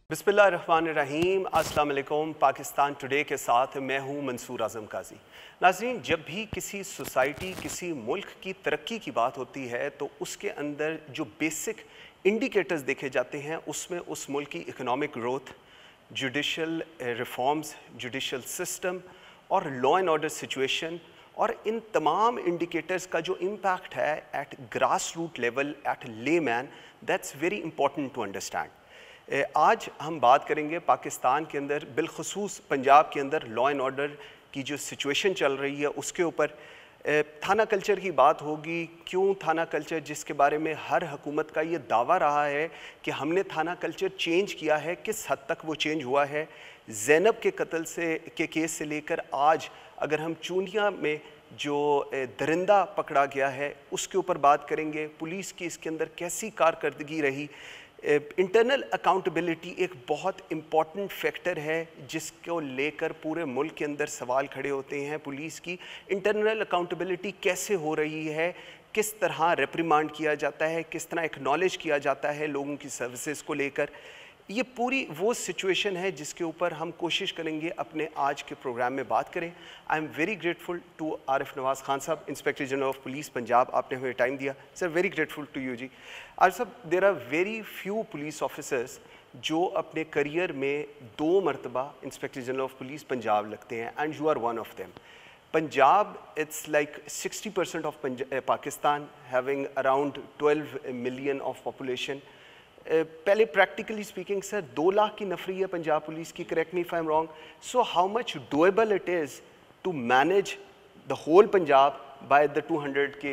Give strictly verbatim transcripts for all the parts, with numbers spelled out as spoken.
बिस्मिल्लाहिर्रहमानिर्रहीम, अस्सलाम वालेकुम। पाकिस्तान टुडे के साथ मैं हूँ मंसूर आज़म काजी। नाज़रीन, जब भी किसी सोसाइटी किसी मुल्क की तरक्की की बात होती है तो उसके अंदर जो बेसिक इंडिकेटर्स देखे जाते हैं उसमें उस मुल्क की economic growth, judicial reforms, judicial system और लॉ एंड ऑर्डर सिचुएशन और इन तमाम इंडिकेटर्स का जो इम्पैक्ट है at grass root level, at layman, that's very important to understand. आज हम बात करेंगे पाकिस्तान के अंदर, बिलखसूस पंजाब के अंदर लॉ एंड ऑर्डर की जो सिचुएशन चल रही है उसके ऊपर। थाना कल्चर की बात होगी। क्यों थाना कल्चर, जिसके बारे में हर हुकूमत का ये दावा रहा है कि हमने थाना कल्चर चेंज किया है, किस हद तक वो चेंज हुआ है। ज़ैनब के कत्ल से के केस से लेकर आज अगर हम चूनिया में जो दरिंदा पकड़ा गया है उसके ऊपर बात करेंगे। पुलिस की इसके अंदर कैसी कारकर्दगी रही। इंटरनल अकाउंटेबिलिटी एक बहुत इम्पॉर्टेंट फैक्टर है जिसको लेकर पूरे मुल्क के अंदर सवाल खड़े होते हैं। पुलिस की इंटरनल अकाउंटेबिलिटी कैसे हो रही है, किस तरह रिप्रिमांड किया जाता है, किस तरह एक्नॉलेज किया जाता है लोगों की सर्विसेज को लेकर। ये पूरी वो सिचुएशन है जिसके ऊपर हम कोशिश करेंगे अपने आज के प्रोग्राम में बात करें। I am very grateful to Arif Nawaz Khan sahab, inspector general of police Punjab, आपने हमें टाइम दिया। Sir, very grateful to you ji. Arif sahab, there are very few police officers जो अपने करियर में दो मरतबा inspector general of police Punjab लगते हैं, and you are one of them. Punjab, it's like sixty percent of Pakistan, having around twelve million of population. पहले practically speaking sir, दो लाख की नफरी है पंजाब पुलिस की, correct me if I am wrong. So how much doable it is to manage the whole Punjab by the two hundred K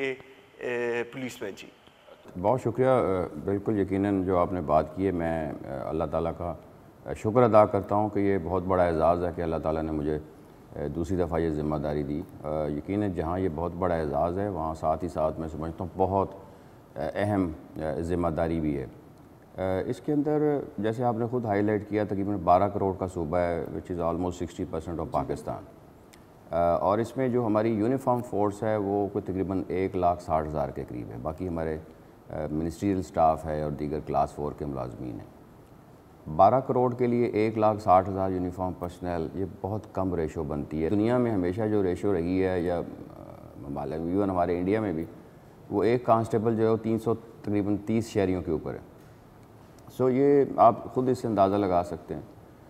policeman ji? बहुत शुक्रिया। बिल्कुल यकीनन जो आपने बात की है, मैं अल्लाह ताला का शुक्र अदा करता हूँ कि ये बहुत बड़ा एज़ाज़ है कि अल्लाह ताला ने मुझे दूसरी दफ़ा ये ज़िम्मेदारी दी। यकीनन जहाँ ये बहुत बड़ा एज़ाज़ है वहाँ साथ ही साथ मैं समझता हूँ बहुत अहम ज़िम्मेदारी भी है। इसके अंदर जैसे आपने ख़ुद हाईलाइट किया, तकरीबन बारह करोड़ का सूबा है, which is almost sixty percent of Pakistan. और इसमें जो हमारी यूनिफॉर्म फोर्स है वो कोई तकरीबन एक लाख साठ हज़ार के करीब है। बाकी हमारे मिनिस्ट्रियल स्टाफ है और दीगर क्लास फोर के मुलाजमीन हैं। बारह करोड़ के लिए एक लाख साठ हज़ार यूनिफॉर्म पर्सनल, ये बहुत कम रेशो बनती है। दुनिया में हमेशा जो रेशो रही है, या मालूम इवन हमारे इंडिया में भी, वो एक कांस्टेबल जो है वो तीन सौ तकरीबन तीस शहरियों के ऊपर है। सो so, ये आप ख़ुद इससे अंदाज़ा लगा सकते हैं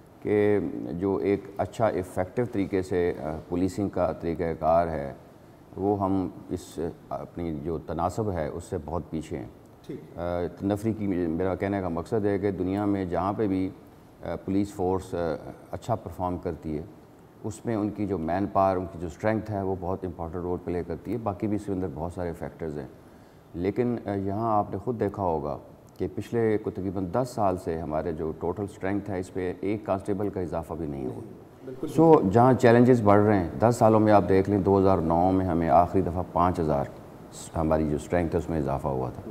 कि जो एक अच्छा इफ़ेक्टिव तरीके से पुलिसिंग का तरीक़ाकार है वो हम इस अपनी जो तनासब है उससे बहुत पीछे हैं। नफरी की मेरा कहने का मकसद है कि दुनिया में जहाँ पे भी पुलिस फोर्स अच्छा परफॉर्म करती है उसमें उनकी जो मैन पावर, उनकी जो स्ट्रेंथ है वो बहुत इंपॉर्टेंट रोल प्ले करती है। बाकी भी इसके अंदर बहुत सारे फैक्टर्स हैं, लेकिन यहाँ आपने ख़ुद देखा होगा कि पिछले को तकरीबन दस साल से हमारे जो टोटल स्ट्रेंथ है इस पर एक कांस्टेबल का इजाफा भी नहीं हुआ। सो so, जहाँ चैलेंजेस बढ़ रहे हैं, दस सालों में आप देख लें, दो हज़ार नौ में हमें आखिरी दफ़ा पाँच हज़ार हमारी जो स्ट्रेंथ है उसमें इजाफा हुआ था।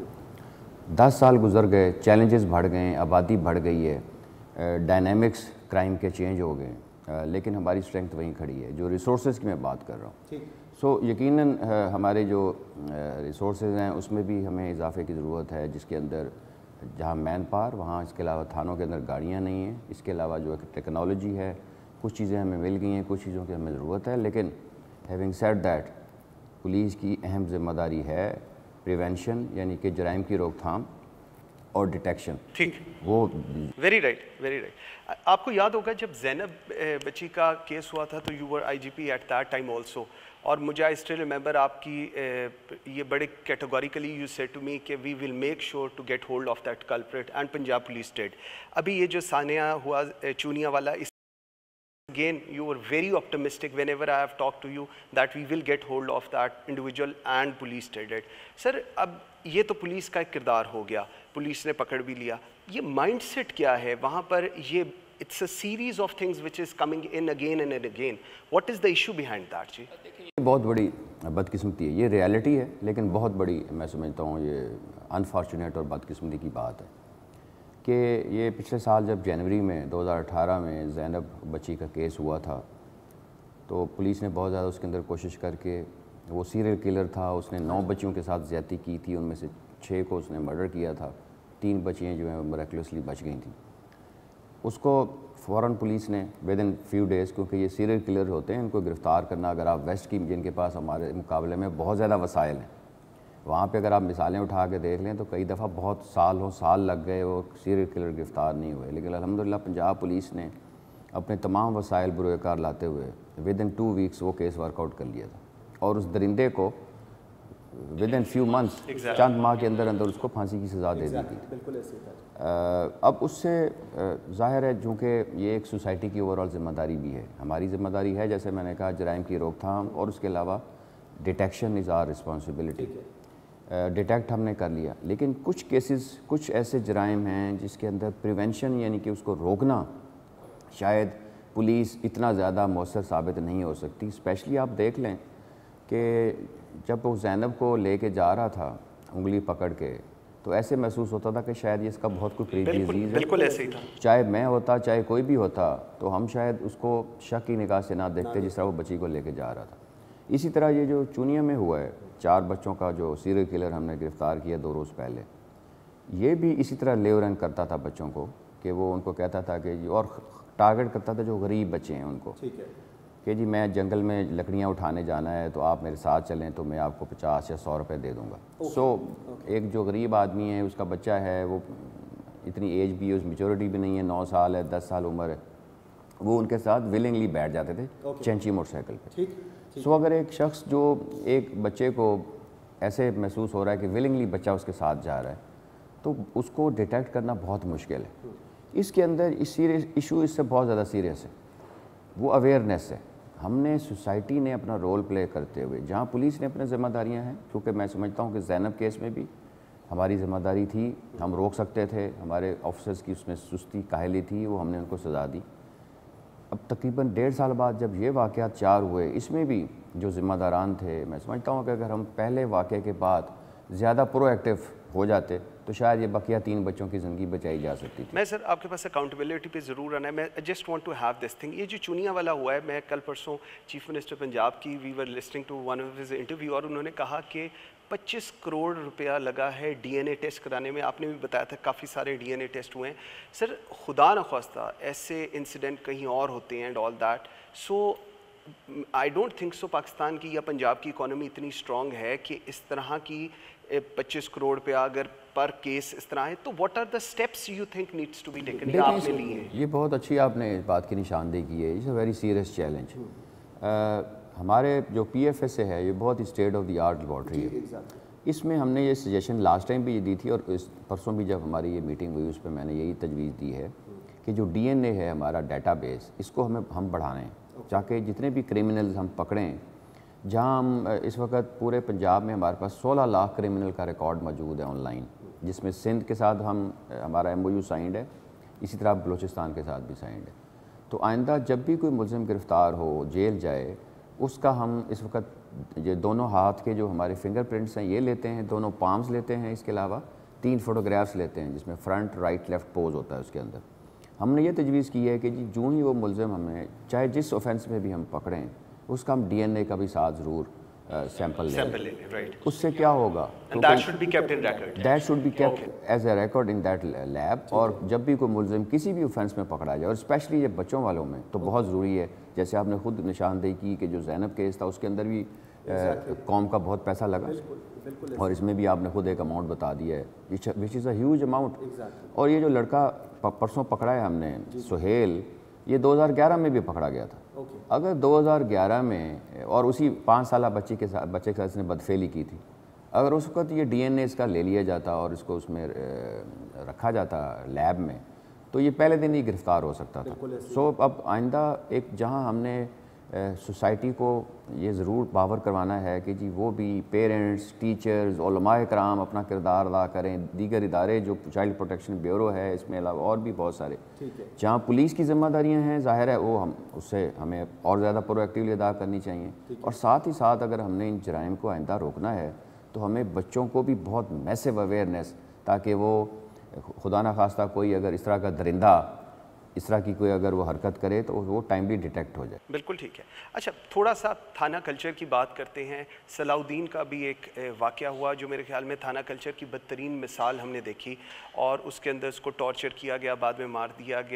दस साल गुजर गए, चैलेंजेस बढ़ गए, आबादी बढ़ गई है, डायनेमिक्स क्राइम के चेंज हो गए, लेकिन हमारी स्ट्रेंथ वहीं खड़ी है। जो रिसोर्सेज की मैं बात कर रहा हूँ, सो so, यकीनन हमारे जो रिसोर्सेज हैं उसमें भी हमें इजाफे की ज़रूरत है, जिसके अंदर जहाँ मैन पावर, वहाँ इसके अलावा थानों के अंदर गाड़ियाँ नहीं हैं। इसके अलावा जो टेक्नोलॉजी है, कुछ चीज़ें हमें मिल गई हैं, कुछ चीज़ों की हमें ज़रूरत है। लेकिन हैविंग सेड दैट, पुलिस की अहम ज़िम्मेदारी है प्रिवेंशन, यानी कि जराइम की रोकथाम और डिटेक्शन। ठीक, वो वेरी राइट, वेरी राइट। आपको याद होगा जब ज़ैनब बच्ची का केस हुआ था तो you were I G P at that time also, और मुझे आई स्टिल रिमेंबर आपकी ये बड़े categorically you said to me कि we will make sure to get hold of that culprit, and Punjab police did. अभी ये जो सानिया हुआ चूनिया वाला, इस again you were very optimistic whenever I have talked to you that we will get hold of that individual and police did it. Sir, अब ये तो police का एक किरदार हो गया, पुलिस ने पकड़ भी लिया। ये माइंडसेट क्या है वहाँ पर? ये it's a series of things which is coming in again and again. What is the issue behind that जी? बहुत बड़ी बदकिस्मती है, ये रियलिटी है, लेकिन बहुत बड़ी मैं समझता हूँ ये अनफॉर्चुनेट और बदकिस्मती की बात है कि ये पिछले साल जब जनवरी में दो हज़ार अठारह में ज़ैनब बच्ची का केस हुआ था तो पुलिस ने बहुत ज़्यादा उसके अंदर कोशिश करके, वो सीरियल किलर था, उसने नौ बच्चियों के साथ ज़्यादती की थी, उनमें से छः को उसने मर्डर किया था, तीन बच्चियाँ जो हैं मिरेक्युलसली बच गई थी। اس کو فوراً پولیس نے ود ان فیو ڈیز، کیونکہ یہ سیریل کلر ہوتے ہیں، ان کو گرفتار کرنا، اگر آپ ویسٹ کی جن کے پاس ہمارے مقابلے میں بہت زیادہ وسائل ہیں، وہاں پہ اگر آپ مثالیں اٹھا کے دیکھ لیں تو کئی دفعہ بہت سالوں سال لگ گئے وہ سیریل کلر گرفتار نہیں ہوئے، لیکن الحمدللہ پنجاب پولیس نے اپنے تمام وسائل بروئے کار لاتے ہوئے ود ان ٹو ویکس وہ کیس ورک آؤٹ کر لیا تھا، اور اس درندے کو ود ان فیو منتھس چند ماہ کے اندر اندر اس کو پھانسی کی سزا دے دی تھی۔ بالکل ایسے تھا۔ اب اس سے ظاہر ہے چونکہ یہ ایک سوسائٹی کی اوور آل ذمہ داری بھی ہے، ہماری ذمہ داری ہے، جیسے میں نے کہا جرائم کی روک تھام، اور اس کے علاوہ detection is our responsibility. Detect ہم نے کر لیا، لیکن کچھ کیسز کچھ ایسے جرائم ہیں جس کے اندر پریونشن یعنی کہ اس کو روکنا شاید پولیس اتنا زیادہ مؤثر ثابت نہیں ہو سکتی۔ اسپیشلی آپ دیکھ لیں کہ جب وہ زینب کو لے کے جا رہا تھا انگلی پکڑ کے، تو ایسے محسوس ہوتا تھا کہ شاید یہ اس کا بہت کوئی قریبی عزیز ہے، بالکل ایسے ہی تھا، چاہے میں ہوتا چاہے کوئی بھی ہوتا تو ہم شاید اس کو شک کی نگاہ سے نہ دیکھتے جس طرح وہ بچی کو لے کے جا رہا تھا۔ اسی طرح یہ جو چونیا میں ہوا ہے، چار بچوں کا جو سیریل کلر ہم نے گرفتار کیا دو روز پہلے، یہ بھی اسی طرح لیورن کرتا تھا بچوں کو، کہ وہ ان کو کہتا تھا کہ اور ٹارگٹ کرتا تھا جو غریب بچے ہیں ان کو، کہ جی میں جنگل میں لکڑیاں اٹھانے جانا ہے تو آپ میرے ساتھ چلیں تو میں آپ کو پچاس یا سو روپے دے دوں گا۔ سو ایک جو غریب آدمی ہے، اس کا بچہ ہے، وہ اتنی ایج بھی ہے، اس میچورٹی بھی نہیں ہے، نو سال ہے، دس سال عمر ہے، وہ ان کے ساتھ ولنگلی بیٹھ جاتے تھے چینچی موٹر سائیکل پہ۔ سو اگر ایک شخص جو ایک بچے کو ایسے محسوس ہو رہا ہے کہ ولنگلی بچہ اس کے ساتھ جا رہا ہے، تو اس کو ڈیٹیکٹ کرنا بہت مشکل ہے۔ اس کے اندر اس سیریس ایشو اس سے بہت زیادہ سیریس ہے، وہ اویئرنیس ہے۔ ہم نے سوسائٹی نے اپنا رول پلے کرتے ہوئے، جہاں پولیس نے اپنے ذمہ داریاں ہیں، کیونکہ میں سمجھتا ہوں کہ زینب کیس میں بھی ہماری ذمہ داری تھی، ہم روک سکتے تھے، ہمارے آفیسرز کی اس میں سستی کاہلی تھی، وہ ہم نے ان کو سزا دی۔ اب تقریباً ڈیڑھ سال بعد جب یہ واقعات چار ہوئے، اس میں بھی جو ذمہ داران تھے، میں سمجھتا ہوں کہ اگر ہم پہلے واقعے کے بعد زیادہ پرو ایکٹیو ہو جاتے تو شاید یہ بقیہ تین بچوں کی زندگی بچائی جا سکتی تھی۔ میں سر آپ کے پاس اکاؤنٹیبلٹی پہ ضرور آنا ہے، میں just want to have this thing, یہ جو چونیا والا ہوا ہے، میں کل پرسوں چیف منسٹر پنجاب کی we were listening to one of his interview, اور انہوں نے کہا کہ پچیس کروڑ روپیہ لگا ہے ڈی این اے ٹیسٹ کرانے میں، آپ نے بھی بتایا تھا کافی سارے ڈی این اے ٹیسٹ ہوئے ہیں۔ سر خدا نخواستہ ایسے انسیڈنٹ کہیں اور ہوتے ہیں and all that, so I don't think so Pakistan کی یا پنجاب کی اکانومی اتنی اسٹرانگ ہے کہ اس طرح کی پچیس کروڑ روپیہ اگر پر کیس اس طرح ہے، تو what are the steps you think needs to be taken, یہ آپ نے لی ہیں؟ یہ بہت اچھی آپ نے اس بات کی نشاندہی کی ہے، it's a very serious challenge. ہمارے جو پی ایف ایس اے ہے، یہ بہت ہی state of the art laboratory ہے، اس میں ہم نے یہ سجیشن لاسٹ ٹائم بھی دی تھی، اور اس پرسوں بھی جب ہماری یہ میٹنگ ہوئی اس پہ میں نے یہی تجویز دی ہے کہ جو ڈی این اے ہے ہمارا ڈیٹا بیس، اس کو ہمیں ہم بڑھائیں، تاکہ جتنے بھی کرمنلز ہم پکڑیں، جہاں ہم اس وقت پورے پنجاب میں ہمارے پاس سولہ لاکھ کرمنل کا ریکارڈ موجود ہے آن لائن، جس میں سندھ کے ساتھ ہم ہمارا ایم او یو سائنڈ ہے، اسی طرح بلوچستان کے ساتھ بھی سائنڈ ہے۔ تو آئندہ جب بھی کوئی ملزم گرفتار ہو، جیل جائے، اس کا ہم اس وقت یہ دونوں ہاتھ کے جو ہمارے فنگر پرنٹس ہیں یہ لیتے ہیں، دونوں پامز لیتے ہیں، اس کے علاوہ تین فوٹوگرافس لیتے ہیں جس میں فرنٹ رائٹ لیفٹ پوز ہوتا ہے اس کے اندر۔ ہم نے یہ تجویز کی ہے کہ جی جو ہی وہ ملزم ہمیں چاہے جس اوفینس میں بھی ہم پکڑیں، اس کا ہم ڈی این اے کا بھی ساتھ ضرور سیمپل لیں، اس سے کیا ہوگا، that should be kept as a record in that lab, اور جب بھی کوئی ملزم کسی بھی اوفینس میں پکڑا جائے، اور اسپیشلی یہ بچوں والوں میں تو بہت ضروری ہے، جیسے آپ نے خود نشاندہی کی کہ جو زینب کیس تھا اس کے اندر بھی قوم کا بہت پیسہ لگا، اور اس میں بھی آپ نے خود ایک اماؤنٹ بتا دیا ہے which is a huge amount. اور یہ جو لڑکا پرسوں پکڑا ہے ہم نے سہیل، یہ دو ہزار گیارہ میں بھی پکڑا گیا تھا۔ اگر دو ہزار گیارہ میں اور اسی پانچ سالہ بچے کے ساتھ بچے کے ساتھ اس نے بدفعلی کی تھی، اگر اس وقت یہ ڈی این اے اس کا لے لیا جاتا اور اس کو اس میں رکھا جاتا لیب میں، تو یہ پہلے دن ہی گرفتار ہو سکتا تھا۔ سو اب آئندہ ایک جہاں ہم نے سوسائٹی کو یہ ضرور باور کروانا ہے کہ جی وہ بھی پیرنٹس، ٹیچرز، علماء کرام اپنا کردار ادا کریں، دیگر ادارے جو چائلڈ پروٹیکشن بیورو ہے، اس میں علاوہ اور بھی بہت سارے جہاں پولیس کی ذمہ داریاں ہیں، ظاہر ہے وہ ہم اس سے ہمیں اور زیادہ پرو ایکٹیولی ادا کرنی چاہیے، اور ساتھ ہی ساتھ اگر ہم نے ان جرائم کو آئندہ روکنا ہے تو ہمیں بچوں کو بھی بہت میسو اویئرنیس، تاکہ وہ خدا نخواستہ کوئی اگر اس طرح کا درندہ اس طرح کی کوئی اگر وہ حرکت کرے تو وہ ٹائملی ڈیٹیکٹ ہو جائے۔ بالکل ٹھیک ہے۔ اچھا تھوڑا سا تھانہ کلچر کی بات کرتے ہیں۔ صلاح الدین کا بھی ایک واقعہ ہوا جو میرے خیال میں تھانہ کلچر کی بدترین مثال ہم نے دیکھی، اور اس کے اندر اس کو ٹارچر کیا گیا، بعد میں مار دیا گیا۔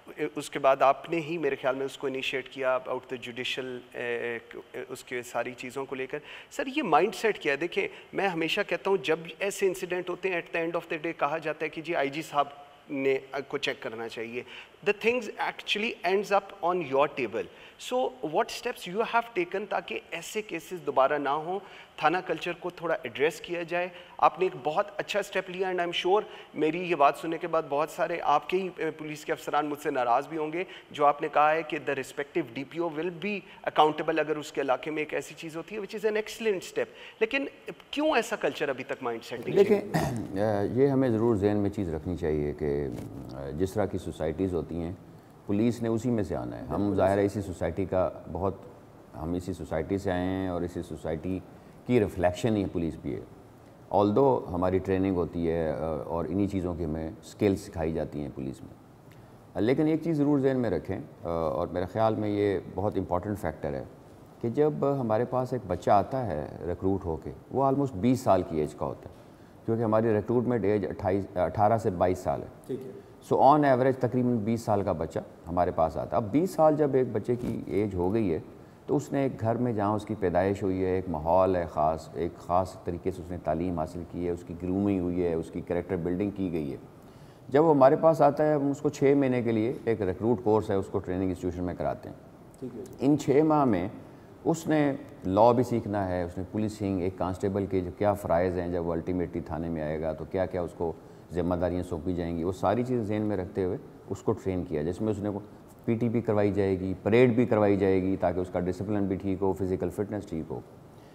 اس کے بعد آپ نے ہی میرے خیال میں اس کو انیشیٹ کیا آؤٹ دا جوڈیشل اس کے ساری چیزوں کو لے کر. سر یہ مائنڈ سیٹ کیا ہے؟ دیکھیں میں ہمیشہ کہتا ہوں جب ایسے انسیڈنٹ ہوتے ہیں at the end of the day کہا جاتا ہے کہ جی آئی جی صاحب نے کو چیک کرنا چاہیے. The things actually ends up on your table. So what steps you have taken تاکہ ایسے کیسز دوبارہ نہ ہوں, تھانہ کلچر کو تھوڑا ایڈریس کیا جائے؟ آپ نے ایک بہت اچھا اسٹیپ لیا اینڈ آئی ایم شیور میری یہ بات سننے کے بعد بہت سارے آپ کے ہی پولیس کے افسران مجھ سے ناراض بھی ہوں گے, جو آپ نے کہا ہے کہ the respective D P O will be accountable اگر اس کے علاقے میں ایک ایسی چیز ہوتی ہے, which is an excellent step. لیکن کیوں ایسا کلچر ابھی تک مائنڈ سیٹ نہیں؟ دیکھیں یہ ہمیں ضرور ذہن میں چیز رکھنی چاہیے کہ جس طرح کی سوسائٹیز ہوتی ہیں پولیس نے اسی میں سے آنا ہے. ہم ظاہر ہے اسی سوسائٹی کا بہت ہم اسی سوسائٹی سے آئے ہیں اور اسی سوسائٹی کی ریفلیکشن ہی پولیس بھی ہے. آل دو ہماری ٹریننگ ہوتی ہے اور انہی چیزوں کی ہمیں سکلز سکھائی جاتی ہیں پولیس میں. لیکن ایک چیز ضرور ذہن میں رکھیں اور میرے خیال میں یہ بہت امپورٹنٹ فیکٹر ہے کہ جب ہمارے پاس ایک بچہ آتا ہے ریکروٹ ہو کے, وہ آلموسٹ بیس سال کی ایج کا ہوتا ہے کیونکہ ہماری ریکروٹمنٹ ایج اٹھائیس اٹھارہ سے بائیس سال ہے. ٹھیک ہے. سو آن ایوریج تقریباً بیس سال کا بچہ ہمارے پاس آتا ہے. اب بیس سال جب ایک بچے کی ایج ہو گئی ہے تو اس نے ایک گھر میں جہاں اس کی پیدائش ہوئی ہے, ایک ماحول ہے خاص, ایک خاص طریقے سے اس نے تعلیم حاصل کی ہے, اس کی گرومنگ ہوئی ہے, اس کی کریکٹر بلڈنگ کی گئی ہے. جب وہ ہمارے پاس آتا ہے ہم اس کو چھ مہینے کے لیے ایک ریکروٹ کورس ہے اس کو ٹریننگ انسٹیٹیوشن میں کراتے ہیں. ٹھیک ہے. ان چھ ماہ میں اس نے لاء بھی سیکھنا ہے, اس نے پولیسنگ, ایک کانسٹیبل کے جو کیا فرائض ہیں جب وہ الٹیمیٹلی تھانے میں آئے گا تو کیا کیا اس کو ذمہ داریاں سونپی جائیں گی, وہ ساری چیزیں ذہن میں رکھتے ہوئے اس کو ٹرین کیا, جس میں اس نے پی ٹی بھی کروائی جائے گی, پریڈ بھی کروائی جائے گی تاکہ اس کا ڈسپلن بھی ٹھیک ہو, فزیکل فٹنس ٹھیک ہو.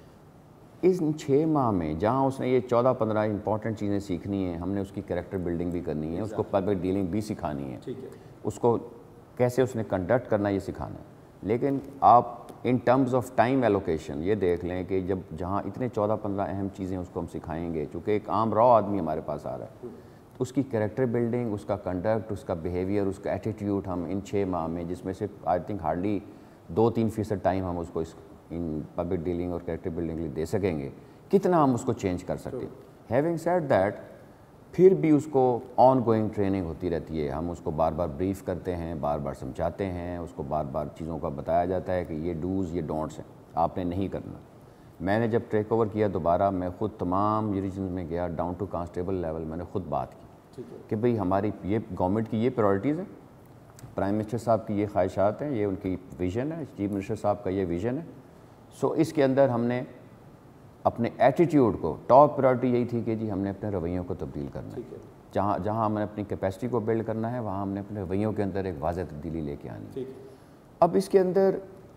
اس چھ ماہ میں جہاں اس نے یہ چودہ پندرہ امپورٹنٹ چیزیں سیکھنی ہیں, ہم نے اس کی کریکٹر بلڈنگ بھی کرنی ہے, اس کو پبلک ڈیلنگ بھی سکھانی ہے, اس کو کیسے اس نے کنڈکٹ کرنا یہ سکھانا ہے. لیکن آپ in terms of time allocation یہ دیکھ لیں کہ جب جہاں اتنے چودہ پندرہ اہم چیزیں اس کو ہم سکھائیں گے, چونکہ ایک عام را آدمی ہمارے پاس آ رہا ہے, اس کی کریکٹر بلڈنگ, اس کا کنڈکٹ, اس کا بیہیویئر, اس کا ایٹیٹیوڈ ہم ان چھ ماہ میں, جس میں سے آئی تھنک ہارڈلی دو تین فیصد ٹائم ہم اس کو اس ان پبلک ڈیلنگ اور کریکٹر بلڈنگ کے لیے دے سکیں گے, کتنا ہم اس کو چینج کر سکتے ہیں. ہیونگ سیڈ دیٹ پھر بھی اس کو آن گوئنگ ٹریننگ ہوتی رہتی ہے, ہم اس کو بار بار بریف کرتے ہیں, بار بار سمجھاتے ہیں, اس کو بار بار چیزوں کا بتایا جاتا ہے کہ یہ ڈوز یہ ڈونٹس ہیں, آپ نے نہیں کرنا. میں نے جب ٹیک اوور کیا دوبارہ, میں خود تمام جوریشنز میں گیا ڈاؤن ٹو کانسٹیبل لیول, میں نے خود بات کی کہ بھئی ہماری یہ گورنمنٹ کی یہ پرائرٹیز ہیں, پرائم منسٹر صاحب کی یہ خواہشات ہیں, یہ ان کی ویژن ہے, چیف منسٹر صاحب کا یہ ویژن ہے. سو اس کے اندر ہم نے اپنے ایٹیٹیوڈ کو, ٹاپ پرائرٹی یہی تھی کہ جی ہم نے اپنے رویوں کو تبدیل کرنا ہے, جہاں جہاں ہم نے اپنی کیپیسٹی کو بلڈ کرنا ہے وہاں ہم نے اپنے رویوں کے اندر ایک واضح تبدیلی لے کے آنی ہے. اب اس کے اندر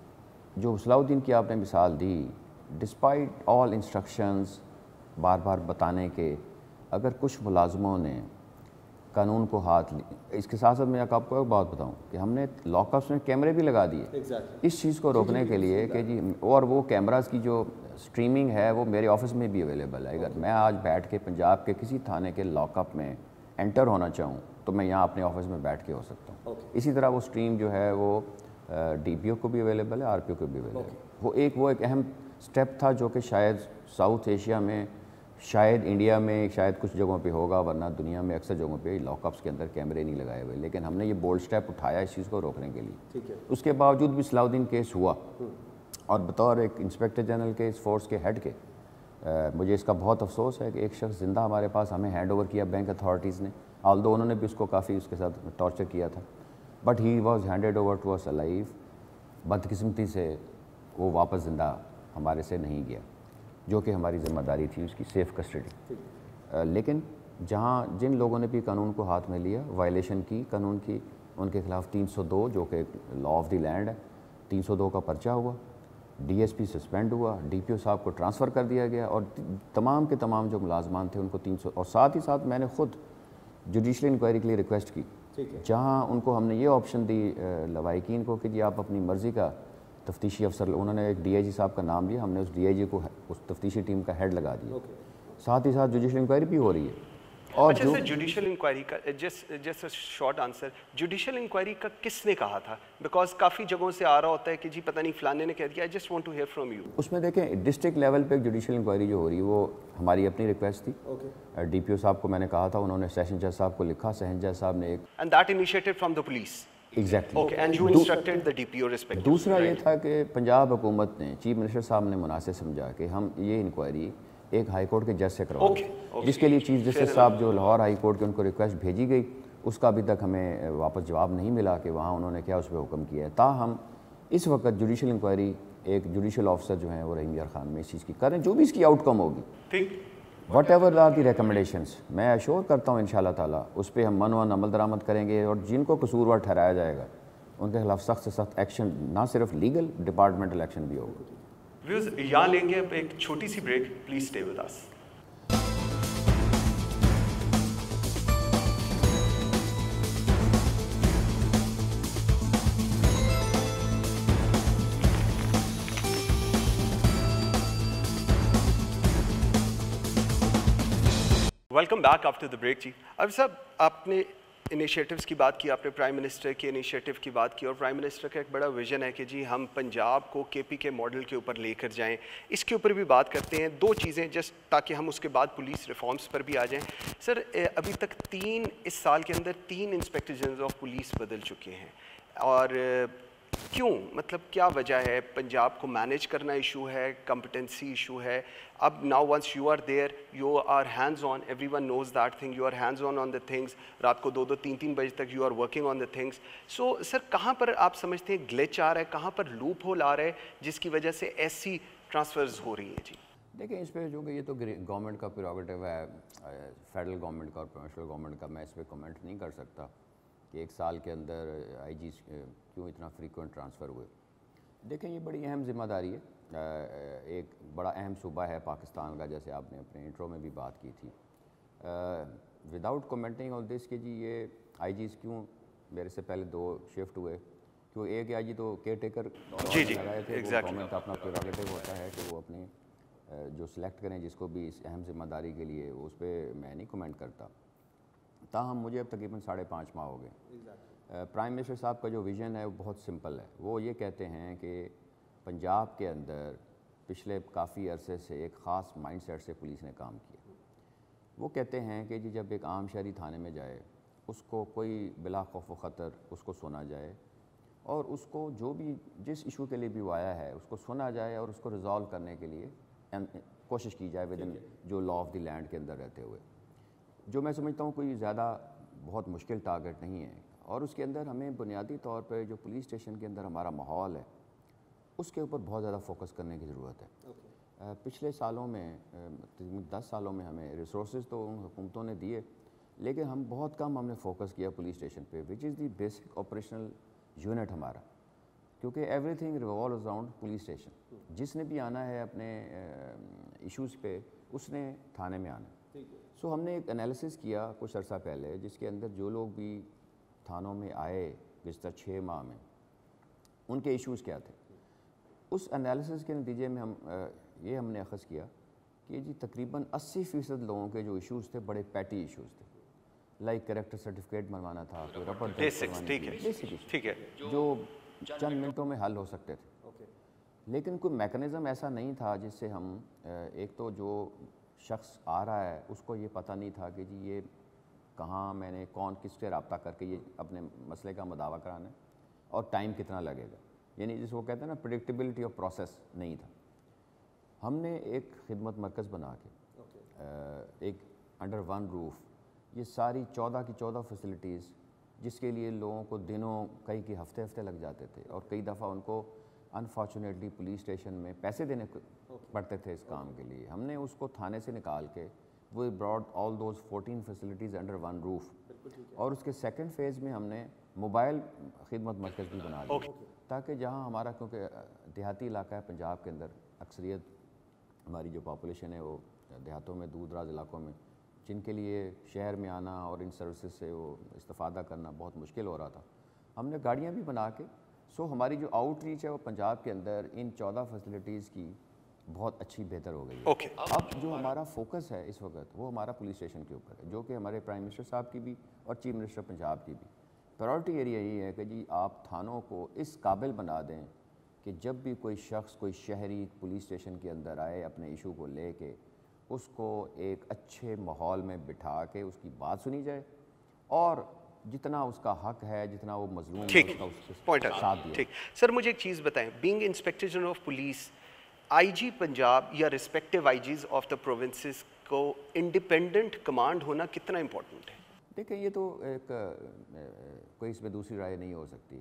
جو صلاح الدین کی آپ نے مثال دی, ڈسپائٹ آل انسٹرکشنز بار بار بتانے کے, اگر کچھ ملازموں نے قانون کو ہاتھ لی, اس کے ساتھ ساتھ میں آپ کو ایک بات بتاؤں کہ ہم نے لاک اپس میں کیمرے بھی لگا دیے اس چیز کو روکنے کے لیے کہ جی, اور وہ کیمراز کی جو سٹریمنگ ہے وہ میرے آفس میں بھی اویلیبل ہے. اگر میں آج بیٹھ کے پنجاب کے کسی تھانے کے لاک اپ میں انٹر ہونا چاہوں تو میں یہاں اپنے آفس میں بیٹھ کے ہو سکتا ہوں. اسی طرح وہ سٹریم جو ہے وہ ڈی پی او کو بھی اویلیبل ہے, آر پی او کو بھی اویلیبل ہے. وہ ایک وہ ایک اہم سٹیپ تھا جو کہ شاید ساؤتھ ایشیا میں, شاید انڈیا میں شاید کچھ جگہوں پہ ہوگا, ورنہ دنیا میں اکثر جگہوں پہ لاک اپس کے اندر کیمرے نہیں لگائے ہوئے. لیکن ہم نے یہ بولڈ سٹیپ اٹھایا اس چیز کو روکنے کے لیے. اس کے باوجود بھی صلاح الدین کیس ہوا, اور بطور ایک انسپیکٹر جنرل کے اس فورس کے ہیڈ کے مجھے اس کا بہت افسوس ہے کہ ایک شخص زندہ ہمارے پاس ہمیں ہینڈ اوور کیا بینک اتھارٹیز نے, آلدو انہوں نے بھی اس کو کافی اس کے ساتھ ٹارچر کیا تھا, but he was handed over to us alive. بدقسمتی سے وہ واپس زندہ ہمارے سے نہیں گیا, جو کہ ہماری ذمہ داری تھی اس کی سیف کسٹڈی. لیکن جہاں جن لوگوں نے بھی قانون کو ہاتھ میں لیا, وائلیشن کی قانون کی, ان کے خلاف تین سو دو جو کہ لا آف دی لینڈ ہے, تین سو دو کا پرچہ ہوا, ڈی ایس پی سسپینڈ ہوا, ڈی پی او صاحب کو ٹرانسفر کر دیا گیا, اور تمام کے تمام جو ملازمان تھے ان کو تین سو, اور ساتھ ہی ساتھ میں نے خود جوڈیشل انکوائری کے لیے ریکویسٹ کی, جہاں ان کو ہم نے یہ آپشن دی لوائقین کو کہ جی آپ اپنی مرضی کا تفتیشی افسر, انہوں نے ایک ڈی آئی جی صاحب کا نام لیا, ہم نے اس ڈی آئی جی کو اس تفتیشی ٹیم کا ہیڈ لگا دیا. ساتھ ہی ساتھ جوڈیشل انکوائری بھی ہو رہی ہے. اور جیسے جوڈیشل انکوائری کا جس جیسے شارٹ آنسر, جوڈیشل انکوائری کا کس نے کہا تھا؟ بیکاز کافی جگہوں سے آ رہا ہوتا ہے کہ جی پتہ نہیں فلانے نے کہہ دیا. I just want to hear from you. اس میں دیکھیں ڈسٹرکٹ لیول پہ جوڈیشل انکوائری جو ہو رہی ہے وہ ہماری اپنی ریکویسٹ تھی. ڈی پی او صاحب کو میں نے کہا تھا, انہوں نے سیشن جج صاحب کو لکھا, سیشن جج صاحب نے ایک and that initiated from the police. Exactly دوسرا یہ تھا کہ پنجاب حکومت نے چیف منسٹر صاحب نے مناسب سمجھا کہ ہم یہ انکوائری ایک ہائی کورٹ کے جج سے کرواؤں، جس کے لیے چیف جسٹس صاحب جو لاہور ہائی کورٹ کے ان کو ریکویسٹ بھیجی گئی، اس کا ابھی تک ہمیں واپس جواب نہیں ملا کہ وہاں انہوں نے کیا اس پہ حکم کیا ہے۔ تاہم اس وقت جوڈیشل انکوائری ایک جوڈیشل آفیسر جو ہیں وہ رحیم یار خان میں اس چیز کی کریں، جو بھی اس کی آؤٹ کم ہوگی، whatever are the recommendations, میں ایشور کرتا ہوں انشاءاللہ تعالیٰ اس پہ ہم من ون عمل درآمد کریں گے، اور جن کو قصوروار ٹھہرایا جائے گا ان کے خلاف سخت سے سخت ایکشن، نہ صرف لیگل، ڈپارٹمنٹل ایکشن بھی ہوگا۔ ویوز یہاں لیں گے اب ایک چھوٹی سی break, please stay with us. Welcome back after the break. جی عارف صاحب، آپ نے انیشیٹوز کی بات کی، آپ نے پرائم منسٹر کے انیشیٹو کی بات کی، اور پرائم منسٹر کا ایک بڑا ویژن ہے کہ جی ہم پنجاب کو کے پی کے ماڈل کے اوپر لے کر جائیں۔ اس کے اوپر بھی بات کرتے ہیں، دو چیزیں جسٹ تاکہ ہم اس کے بعد پولیس ریفارمز پر بھی آ جائیں۔ سر ابھی تک تین اس سال کے اندر تین انسپیکٹر جنرل آف پولیس بدل چکے ہیں، اور کیوں؟ مطلب کیا وجہ ہے؟ پنجاب کو مینیج کرنا ایشو ہے، کمپٹنسی ایشو ہے؟ اب now once you are there you are hands on, everyone knows that thing, you are hands on on the things, رات کو دو دو تین تین بجے تک you are working on the things. So sir کہاں پر آپ سمجھتے ہیں گلچ آ رہا ہے، کہاں پر لوپ ہول آ رہا ہے جس کی وجہ سے ایسی ٹرانسفرز ہو رہی ہیں؟ جی دیکھیں، اس پہ جو کہ یہ تو گورنمنٹ کا پریروگیٹو ہے، فیڈرل گورنمنٹ کا اور پروونشل گورنمنٹ کا، میں اس پہ کمنٹ نہیں کر سکتا کہ ایک سال کے اندر آئی جی کیوں اتنا فریکوینٹ ٹرانسفر ہوئے۔ دیکھیں، یہ بڑی اہم ذمہ داری ہے، ایک بڑا اہم صوبہ ہے پاکستان کا، جیسے آپ نے اپنے انٹرو میں بھی بات کی تھی۔ وداؤٹ کمنٹنگ آن دس کہ جی یہ آئی جیز کیوں میرے سے پہلے دو شفٹ ہوئے، کیوں ایک آئی جی تو کیئر ٹیکر لگائے تھے، گورنمنٹ کا اپنا پریروگیٹو ہوتا ہے کہ وہ اپنے جو سلیکٹ کریں جس کو بھی اس اہم ذمہ داری کے لیے، اس پہ میں نہیں کمنٹ کرتا۔ تاہم مجھے اب تقریباً ساڑھے پانچ ماہ ہو گئے۔ پرائم منسٹر صاحب کا جو ویژن ہے وہ بہت سمپل ہے، وہ یہ کہتے ہیں کہ پنجاب کے اندر پچھلے کافی عرصے سے ایک خاص مائنڈ سیٹ سے پولیس نے کام کیا۔ وہ کہتے ہیں کہ جی جب ایک عام شہری تھانے میں جائے، اس کو کوئی بلا خوف و خطر اس کو سنا جائے، اور اس کو جو بھی جس ایشو کے لیے بھی وہ آیا ہے اس کو سنا جائے، اور اس کو ریزالو کرنے کے لیے کوشش کی جائے ود ان جو لا آف دی لینڈ کے اندر رہتے ہوئے، جو میں سمجھتا ہوں کوئی زیادہ بہت مشکل ٹارگٹ نہیں ہے۔ اور اس کے اندر ہمیں بنیادی طور پہ جو پولیس اسٹیشن کے اندر ہمارا ماحول ہے اس کے اوپر بہت زیادہ فوکس کرنے کی ضرورت ہے۔ پچھلے سالوں میں، دس سالوں میں ہمیں ریسورسز تو ان حکومتوں نے دیے، لیکن ہم بہت کم ہم نے فوکس کیا پولیس اسٹیشن پہ، which is the basic operational unit ہمارا، کیونکہ everything revolves around police station. جس نے بھی آنا ہے اپنے ایشوز پہ، اس نے تھانے میں آنا ہے۔ سو ہم نے ایک انالیسس کیا کچھ عرصہ پہلے، جس کے اندر جو لوگ بھی تھانوں میں آئے گزشتہ چھ ماہ میں، ان کے ایشوز کیا تھے۔ اس انالیسس کے نتیجے میں ہم یہ ہم نے اخذ کیا کہ جی تقریباً اسی فیصد لوگوں کے جو ایشوز تھے بڑے پیٹی ایشوز تھے، لائک کریکٹر سرٹیفکیٹ بنوانا تھا، کوئی رپورٹ ٹھیک ہے، جو چند منٹوں میں حل ہو سکتے تھے، لیکن کوئی میکنزم ایسا نہیں تھا جس سے ہم، ایک تو جو شخص آ رہا ہے اس کو یہ پتہ نہیں تھا کہ جی یہ کہاں میں نے کون کس سے رابطہ کر کے یہ اپنے مسئلے کا مداوع کرانا ہے، اور ٹائم کتنا لگے گا، یعنی جس کو کہتے ہیں نا پریڈکٹیبلٹی آف پروسیس نہیں تھا۔ ہم نے ایک خدمت مرکز بنا کے ایک انڈر ون روف یہ ساری چودہ کی چودہ فیسلٹیز، جس کے لیے لوگوں کو دنوں کئی کی ہفتے ہفتے لگ جاتے تھے، اور کئی دفعہ ان کو انفارچونیٹلی پولیس اسٹیشن میں پیسے دینے پڑتے تھے اس کام کے لیے، ہم نے اس کو تھانے سے نکال کے وہ brought all those fourteen facilities under one roof, اور اس کے سیکنڈ فیز میں ہم نے موبائل خدمت مرکز بھی بنا لیا، تاکہ جہاں ہمارا، کیونکہ دیہاتی علاقہ ہے پنجاب کے اندر، اکثریت ہماری جو پاپولیشن ہے وہ دیہاتوں میں، دور دراز علاقوں میں، جن کے لیے شہر میں آنا اور ان سروسز سے وہ استفادہ کرنا بہت مشکل ہو رہا تھا، ہم نے گاڑیاں بھی بنا کے، سو ہماری جو آؤٹ ریچ ہے وہ پنجاب کے اندر ان چودہ فیسلٹیز کی بہت اچھی بہتر ہو گئی ہے۔ اب جو ہمارا فوکس ہے اس وقت وہ ہمارا پولیس اسٹیشن کے اوپر ہے، جو کہ ہمارے پرائم منسٹر صاحب کی بھی اور چیف منسٹر پنجاب کی بھی پرائورٹی ایریا یہ ہے کہ جی آپ تھانوں کو اس قابل بنا دیں کہ جب بھی کوئی شخص، کوئی شہری پولیس اسٹیشن کے اندر آئے اپنے ایشو کو لے کے، اس کو ایک اچھے ماحول میں بٹھا کے اس کی بات سنی جائے، اور جتنا اس کا حق ہے, جتنا وہ مظلوم ہے, ٹھیک اس کا اس کے پوائنٹ ساتھ دیا. ٹھیک سر, مجھے ایک چیز بتائیں, being inspector general of police, I G Punjab یا respective I Gs of the provinces کو انڈیپینڈنٹ کمانڈ ہونا کتنا امپورٹنٹ ہے؟ دیکھیں یہ تو ایک کوئی اس میں دوسری رائے نہیں ہو سکتی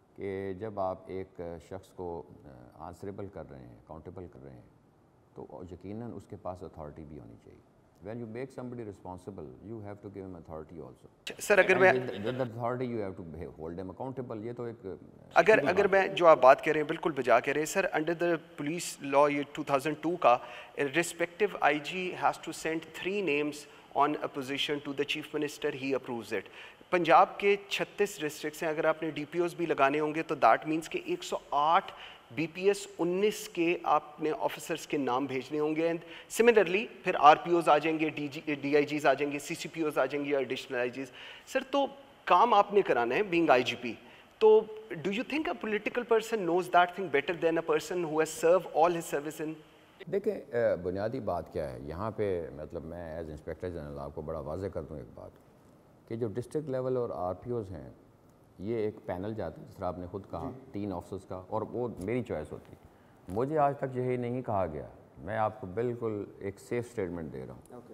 کہ جب آپ ایک شخص کو آنسریبل کر رہے ہیں, اکاؤنٹیبل کر رہے ہیں, تو یقیناً اس کے پاس اتھارٹی بھی ہونی چاہیے. When you make somebody responsible, you have to give him authority also. سر اگر میں with the authority you have to hold them accountable. یہ تو ایک اگر اگر میں جو آپ بات کر رہے ہیں بالکل بجا کہہ رہے ہیں سر, انڈر دا پولیس لا یہ ٹو تھاؤزینڈ ٹو کا respective I G has to send three names on opposition to the chief minister, he approves it. Punjab کے چھتیس ڈسٹرکٹس ہیں, اگر آپ نے ڈی پی اوز بھی لگانے ہوں گے تو دیٹ مینس کہ ایک سو آٹھ بی پی ایس انیس کے آپ نے آفیسرس کے نام بھیجنے ہوں گے. اینڈ سملرلی پھر آر پی اوز آ جائیں گے, ڈی جی ڈی آئی جیز آ جائیں گے, سی سی پی اوز آ جائیں گے, ایڈیشنل آئی جیز. سر تو کام آپ نے کرانا ہے بینگ آئی جی پی, تو do you think a political person knows that thing better than a person who has serve all his service in? دیکھیں بنیادی بات کیا ہے یہاں پہ, مطلب میں ایز انسپیکٹر جنرل آپ کو بڑا واضح کر دوں ایک بات کہ جو ڈسٹرکٹ لیول اور آر پی اوز ہیں یہ ایک پینل جاتا ہے, جس طرح آپ نے خود کہا تین آفسرس کا, اور وہ میری چوائس ہوتی ہے. مجھے آج تک یہی نہیں کہا گیا, میں آپ کو بالکل ایک سیف سٹیٹمنٹ دے رہا ہوں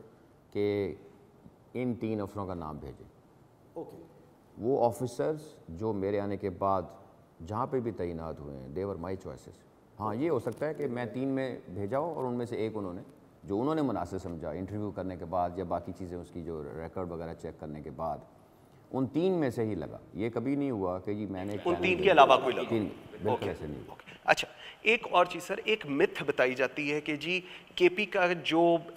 کہ ان تین افسروں کا نام بھیجیں. وہ آفیسرز جو میرے آنے کے بعد جہاں پہ بھی تعینات ہوئے ہیں دے ور مائی چوائسز. ہاں یہ ہو سکتا ہے کہ میں تین میں بھیجا ہو اور ان میں سے ایک انہوں نے جو انہوں نے مناسب سمجھا انٹرویو کرنے کے بعد یا باقی چیزیں اس کی جو ریکارڈ وغیرہ چیک کرنے کے بعد ان تین میں سے ہی لگا. یہ کبھی نہیں ہوا کہ جی میں نے ان تین کے علاوہ کوئی لگا. تین بالکل ایسے نہیں ہوا. اچھا ایک اور چیز سر, ایک متھ بتائی جاتی ہے کہ جی کے پی کا جو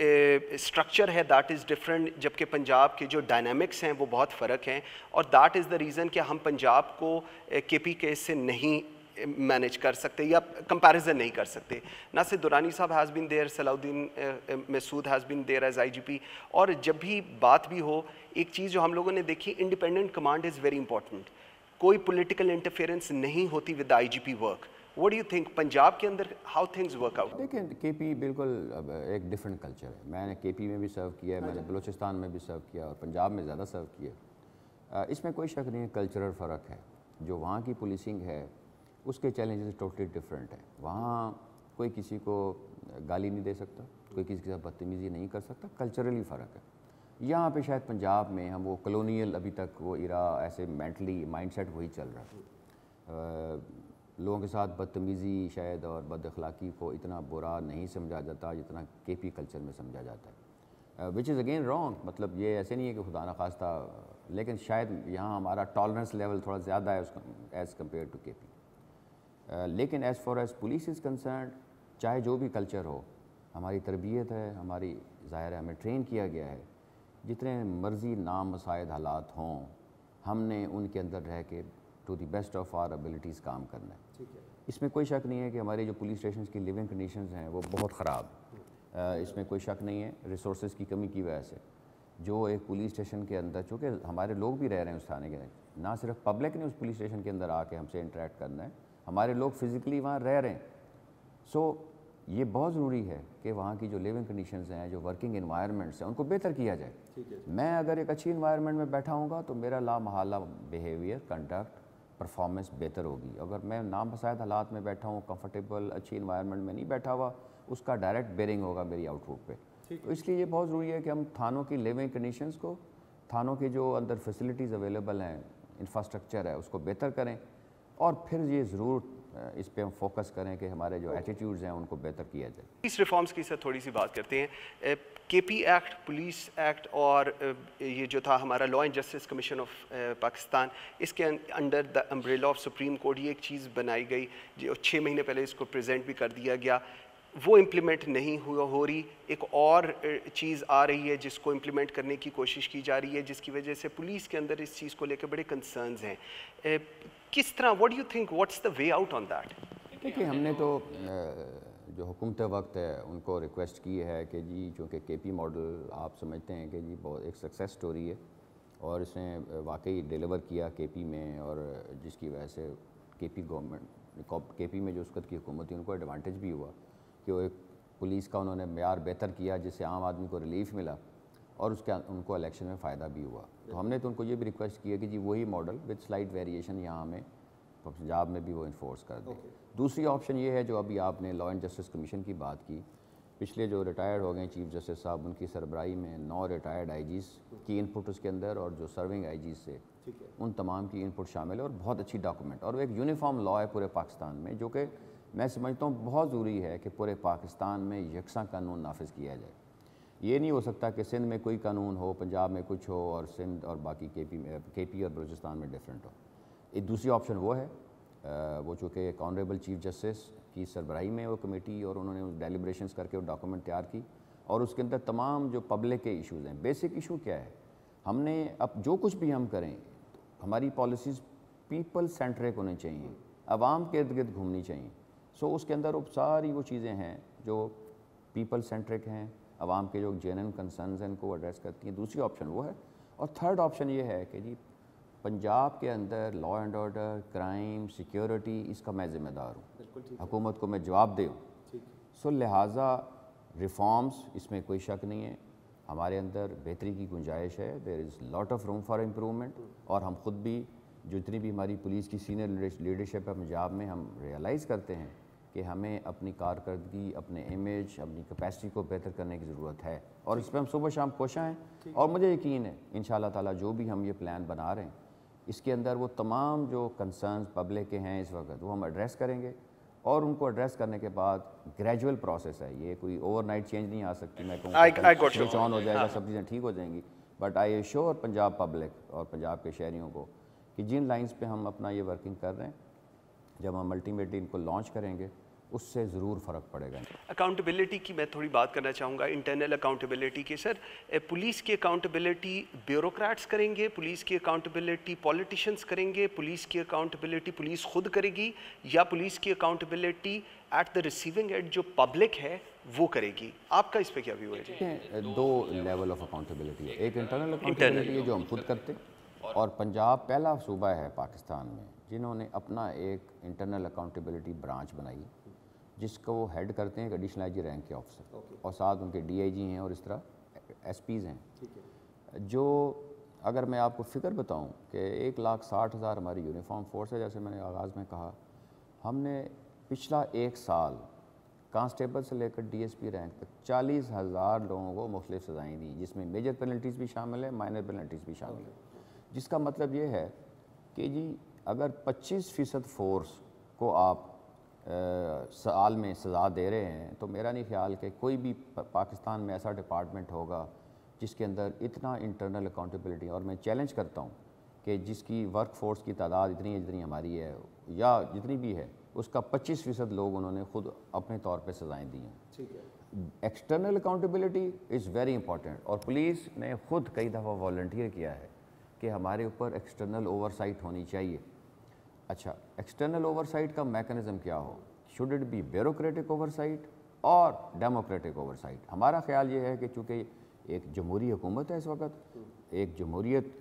اسٹرکچر ہے دیٹ از ڈفرینٹ, جبکہ پنجاب کے جو ڈائنامکس ہیں وہ بہت فرق ہیں, اور دیٹ از دا ریزن کہ ہم پنجاب کو کے پی کے سے نہیں مینیج کر سکتے یا کمپیریزن نہیں کر سکتے. ناصر درانی صاحب has been there, Salahuddin Masood has been there as I G P, اور جب بھی بات بھی ہو ایک چیز جو ہم لوگوں نے دیکھی, independent command is very important, کوئی پولیٹیکل انٹرفیئرنس نہیں ہوتی with I G P work. What do you think Punjab کے اندر ہاؤ تھنگز ورک آؤٹ؟ دیکھیں کے پی بالکل ایک ڈفرینٹ کلچر ہے. میں نے کے پی میں بھی سرو کیا ہے, میں نے بلوچستان میں بھی سرو کیا اور پنجاب میں زیادہ سرو کیا. اس میں کوئی شک نہیں ہے کلچرل فرق ہے. جو وہاں کی پولیسنگ ہے اس کے چیلنجز ٹوٹلی ڈفرینٹ ہیں. وہاں کوئی کسی کو گالی نہیں دے سکتا, کوئی کسی کے ساتھ بدتمیزی نہیں کر سکتا, کلچرلی فرق ہے. یہاں پہ شاید پنجاب میں ہم وہ کلونیل ابھی تک وہ ایرا ایسے مینٹلی مائنڈ سیٹ وہی چل رہا ہے. لوگوں کے ساتھ بدتمیزی شاید اور بد اخلاقی کو اتنا برا نہیں سمجھا جاتا جتنا کے پی کلچر میں سمجھا جاتا ہے, وچ از اگین رانگ. مطلب یہ ایسے نہیں ہے کہ خدا نخواستہ, لیکن شاید یہاں ہمارا ٹالرنس لیول تھوڑا زیادہ ہے as compare to K P. لیکن as far as police is concerned, چاہے جو بھی کلچر ہو, ہماری تربیت ہے, ہماری ظاہر ہے ہمیں ٹرین کیا گیا ہے, جتنے مرضی نامساعد حالات ہوں ہم نے ان کے اندر رہ کے to the best of our abilities کام کرنا ہے. اس میں کوئی شک نہیں ہے کہ ہمارے جو پولیس اسٹیشنز کی لیونگ کنڈیشنز ہیں وہ بہت خراب, اس میں کوئی شک نہیں ہے ریسورسز کی کمی کی وجہ سے. جو ایک پولیس اسٹیشن کے اندر, چونکہ ہمارے لوگ بھی رہ رہے ہیں اس تھانے کے, نہ صرف پبلک نے اس پولیس اسٹیشن کے اندر آ کے ہم سے انٹریکٹ کرنا ہے, ہمارے لوگ فزیکلی وہاں رہ رہے ہیں. سو یہ بہت ضروری ہے کہ وہاں کی جو لیونگ کنڈیشنز ہیں, جو ورکنگ انوائرمنٹس ہیں, ان کو بہتر کیا جائے. میں اگر ایک اچھی انوائرمنٹ میں بیٹھا ہوں گا تو میرا لا محالہ بیہیویئر, کنڈکٹ, پرفارمنس بہتر ہوگی. اگر میں نامساعد حالات میں بیٹھا ہوں, کمفرٹیبل اچھی انوائرمنٹ میں نہیں بیٹھا ہوا, اس کا ڈائریکٹ بیئرنگ ہوگا میری آؤٹ پٹ پہ. تو اس لیے یہ بہت ضروری ہے کہ ہم تھانوں کی لیونگ کنڈیشنز کو, تھانوں کے جو اندر فیسلٹیز اویلیبل ہیں, انفراسٹرکچر ہے, اس کو بہتر کریں, اور پھر یہ ضرور اس پہ ہم فوکس کریں کہ ہمارے جو ایٹیٹیوڈز ہیں ان کو بہتر کیا جائے. پولیس ریفارمز کی سر تھوڑی سی بات کرتے ہیں. کے پی ایکٹ, پولیس ایکٹ, اور یہ جو تھا ہمارا law and justice commission of Pakistan, اس کے under the umbrella of supreme court یہ ایک چیز بنائی گئی جو چھ مہینے پہلے اس کو پریزنٹ بھی کر دیا گیا, وہ امپلیمنٹ نہیں ہوا ہو رہی. ایک اور چیز آ رہی ہے جس کو امپلیمنٹ کرنے کی کوشش کی جا رہی ہے, جس کی وجہ سے پولیس کے اندر اس چیز کو لے کے بڑے کنسرنز ہیں. کس طرح, what do you think, what's the way out on that? دیکھیے ہم نے تو جو حکومت وقت ہے ان کو ریکویسٹ کی ہے کہ جی چونکہ کے پی ماڈل آپ سمجھتے ہیں کہ جی بہت ایک سکسیس سٹوری ہے, اور اس نے واقعی ڈیلیور کیا کے پی میں, اور جس کی وجہ سے کے پی گورنمنٹ, کے پی میں جو اس وقت کی حکومت تھی ان کو ایڈوانٹیج بھی ہوا کہ وہ ایک پولیس کا انہوں نے معیار بہتر کیا جس سے عام آدمی کو ریلیف ملا, اور اس کے ان کو الیکشن میں فائدہ بھی ہوا. تو ہم نے تو ان کو یہ بھی ریکویسٹ کی ہے کہ جی وہی ماڈل وتھ سلائٹ ویریشن یہاں ہمیں پنجاب میں بھی وہ انفورس کر دیں. دوسری آپشن یہ ہے جو ابھی آپ نے لا اینڈ جسٹس کمیشن کی بات کی, پچھلے جو ریٹائرڈ ہو گئے چیف جسٹس صاحب ان کی سربراہی میں نو ریٹائرڈ آئی جیز کی ان پٹ اس کے اندر, اور جو سرونگ آئی جیز سے ان تمام کی ان پٹ شامل ہے, اور بہت اچھی ڈاکومنٹ, اور وہ ایک یونیفارم لا ہے پورے پاکستان میں, جو کہ میں سمجھتا ہوں بہت ضروری ہے کہ پورے پاکستان میں یکساں قانون نافذ کیا جائے. یہ نہیں ہو سکتا کہ سندھ میں کوئی قانون ہو, پنجاب میں کچھ ہو, اور سندھ اور باقی کے پی میں کے پی اور بلوچستان میں ڈفرینٹ ہو. ایک دوسری آپشن وہ ہے, وہ چونکہ ایک آنریبل چیف جسٹس کی سربراہی میں وہ کمیٹی, اور انہوں نے ڈیلیبریشنز کر کے وہ ڈاکومنٹ تیار کی, اور اس کے اندر تمام جو پبلک کے ایشوز ہیں, بیسک ایشو کیا ہے, ہم نے اب جو کچھ بھی ہم کریں ہماری پالیسیز پیپل سینٹرک ہونے چاہیے, عوام کے ارد گرد گھومنی چاہیے. سو اس کے اندر وہ ساری وہ چیزیں ہیں جو پیپل سینٹرک ہیں, عوام کے جو جینن کنسرنز ہیں ان کو ایڈریس کرتی ہیں. دوسری آپشن وہ ہے, اور تھرڈ آپشن یہ ہے کہ جی پنجاب کے اندر law and order, crime, security, اس کا میں ذمہ دار ہوں, حکومت کو میں جواب دے ہوں. سو لہٰذا ریفارمز اس میں کوئی شک نہیں ہے, ہمارے اندر بہتری کی گنجائش ہے, there is lot of room for improvement. اور ہم خود بھی جتنی بھی ہماری پولیس کی سینئر لیڈرشپ ہے پنجاب میں, ہم ریئلائز کرتے ہیں کہ ہمیں اپنی کارکردگی, اپنے امیج, اپنی کیپیسٹی کو بہتر کرنے کی ضرورت ہے, اور اس پہ ہم صبح شام کوشاں ہیں. اور مجھے یقین ہے انشاءاللہ تعالیٰ جو بھی ہم یہ پلان بنا رہے ہیں اس کے اندر وہ تمام جو کنسرنز پبلک کے ہیں اس وقت وہ ہم ایڈریس کریں گے, اور ان کو ایڈریس کرنے کے بعد گریجول پروسیس ہے, یہ کوئی اوور نائٹ چینج نہیں آ سکتی. میں کہوں سوئچ آن ہو جائے گا سب چیزیں ٹھیک ہو جائیں گی, but I assure Punjab public اور پنجاب کے شہریوں کو کہ جن لائنز پہ ہم اپنا یہ ورکنگ کر رہے ہیں, جب ہم الٹیمیٹلی ان کو لانچ کریں گے اس سے ضرور فرق پڑے گا. اکاؤنٹیبلٹی کی میں تھوڑی بات کرنا چاہوں گا, انٹرنل اکاؤنٹیبلٹی کی. سر پولیس کی اکاؤنٹیبلٹی بیوروکریٹس کریں گے, پولیس کی اکاؤنٹیبلٹی پولیٹیشینس کریں گے, پولیس کی اکاؤنٹیبلٹی پولیس خود کرے گی, یا پولیس کی accountability at the receiving end جو پبلک ہے وہ کرے گی؟ آپ کا اس پہ کیا ویو ہے جی؟ دو لیول آف اکاؤنٹیبلٹی ہے, ایک انٹرنل اکاؤنٹیبلٹی ہے جو ہم خود کرتے, اور پنجاب پہلا صوبہ ہے پاکستان میں جنہوں نے اپنا ایک انٹرنل اکاؤنٹیبلٹی برانچ بنائی جس کو وہ ہیڈ کرتے ہیں ایک ایڈیشنل آئی جی رینک کے آفیسر, اور ساتھ ان کے ڈی آئی جی ہیں, اور اس طرح ایس پیز ہیں. جو اگر میں آپ کو فگر بتاؤں کہ ایک لاکھ ساٹھ ہزار ہماری یونیفارم فورس ہے, جیسے میں نے آغاز میں کہا, ہم نے پچھلا ایک سال کانسٹیبل سے لے کر ڈی ایس پی رینک تک چالیس ہزار لوگوں کو مختلف سزائیں دیں, جس میں میجر پینلٹیز بھی شامل ہیں, مائنر پینلٹیز بھی شامل ہیں. جس کا مطلب یہ ہے کہ جی اگر پچیس فیصد فورس کو آپ سال میں سزا دے رہے ہیں, تو میرا نہیں خیال کہ کوئی بھی پاکستان میں ایسا ڈپارٹمنٹ ہوگا جس کے اندر اتنا انٹرنل اکاؤنٹیبلٹی, اور میں چیلنج کرتا ہوں کہ جس کی ورک فورس کی تعداد اتنی ہے جتنی ہماری ہے, یا جتنی بھی ہے, اس کا پچیس فیصد لوگ انہوں نے خود اپنے طور پہ سزائیں دی ہیں. External accountability is very important, اور پولیس نے خود کئی دفعہ والنٹیئر کیا ہے کہ ہمارے اوپر ایکسٹرنل اوور سائٹ ہونی چاہیے. اچھا, ایکسٹرنل اوور سائٹ کا میکنزم کیا ہو, should it be bureaucratic oversight اور ڈیموکریٹک اوور سائٹ؟ ہمارا خیال یہ ہے کہ چونکہ ایک جمہوری حکومت ہے اس وقت, ایک جمہوریت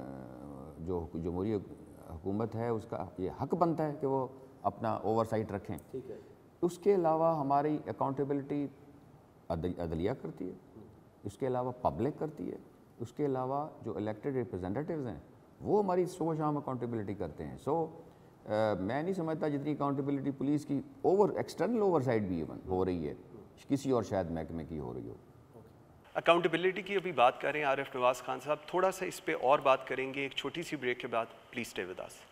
جو جمہوری حکومت ہے اس کا یہ حق بنتا ہے کہ وہ اپنا اوور سائٹ رکھیں. اس کے علاوہ ہماری اکاؤنٹیبلٹی عدلیہ کرتی ہے, اس کے علاوہ پبلک کرتی ہے, اس کے علاوہ جو الیکٹڈ ریپرزینٹیوز ہیں وہ ہماری صبح شام اکاؤنٹیبلٹی کرتے ہیں. سو میں نہیں سمجھتا جتنی اکاؤنٹیبلٹی پولیس کی اوور ایکسٹرنل اوور سائٹ بھی ہو رہی ہے کسی اور شاید محکمے کی ہو رہی ہو. اکاؤنٹیبلٹی کی ابھی بات کر رہے ہیں عارف نواز خان صاحب, تھوڑا سا اس پہ اور بات کریں گے ایک چھوٹی سی بریک کے بعد. Please stay with us.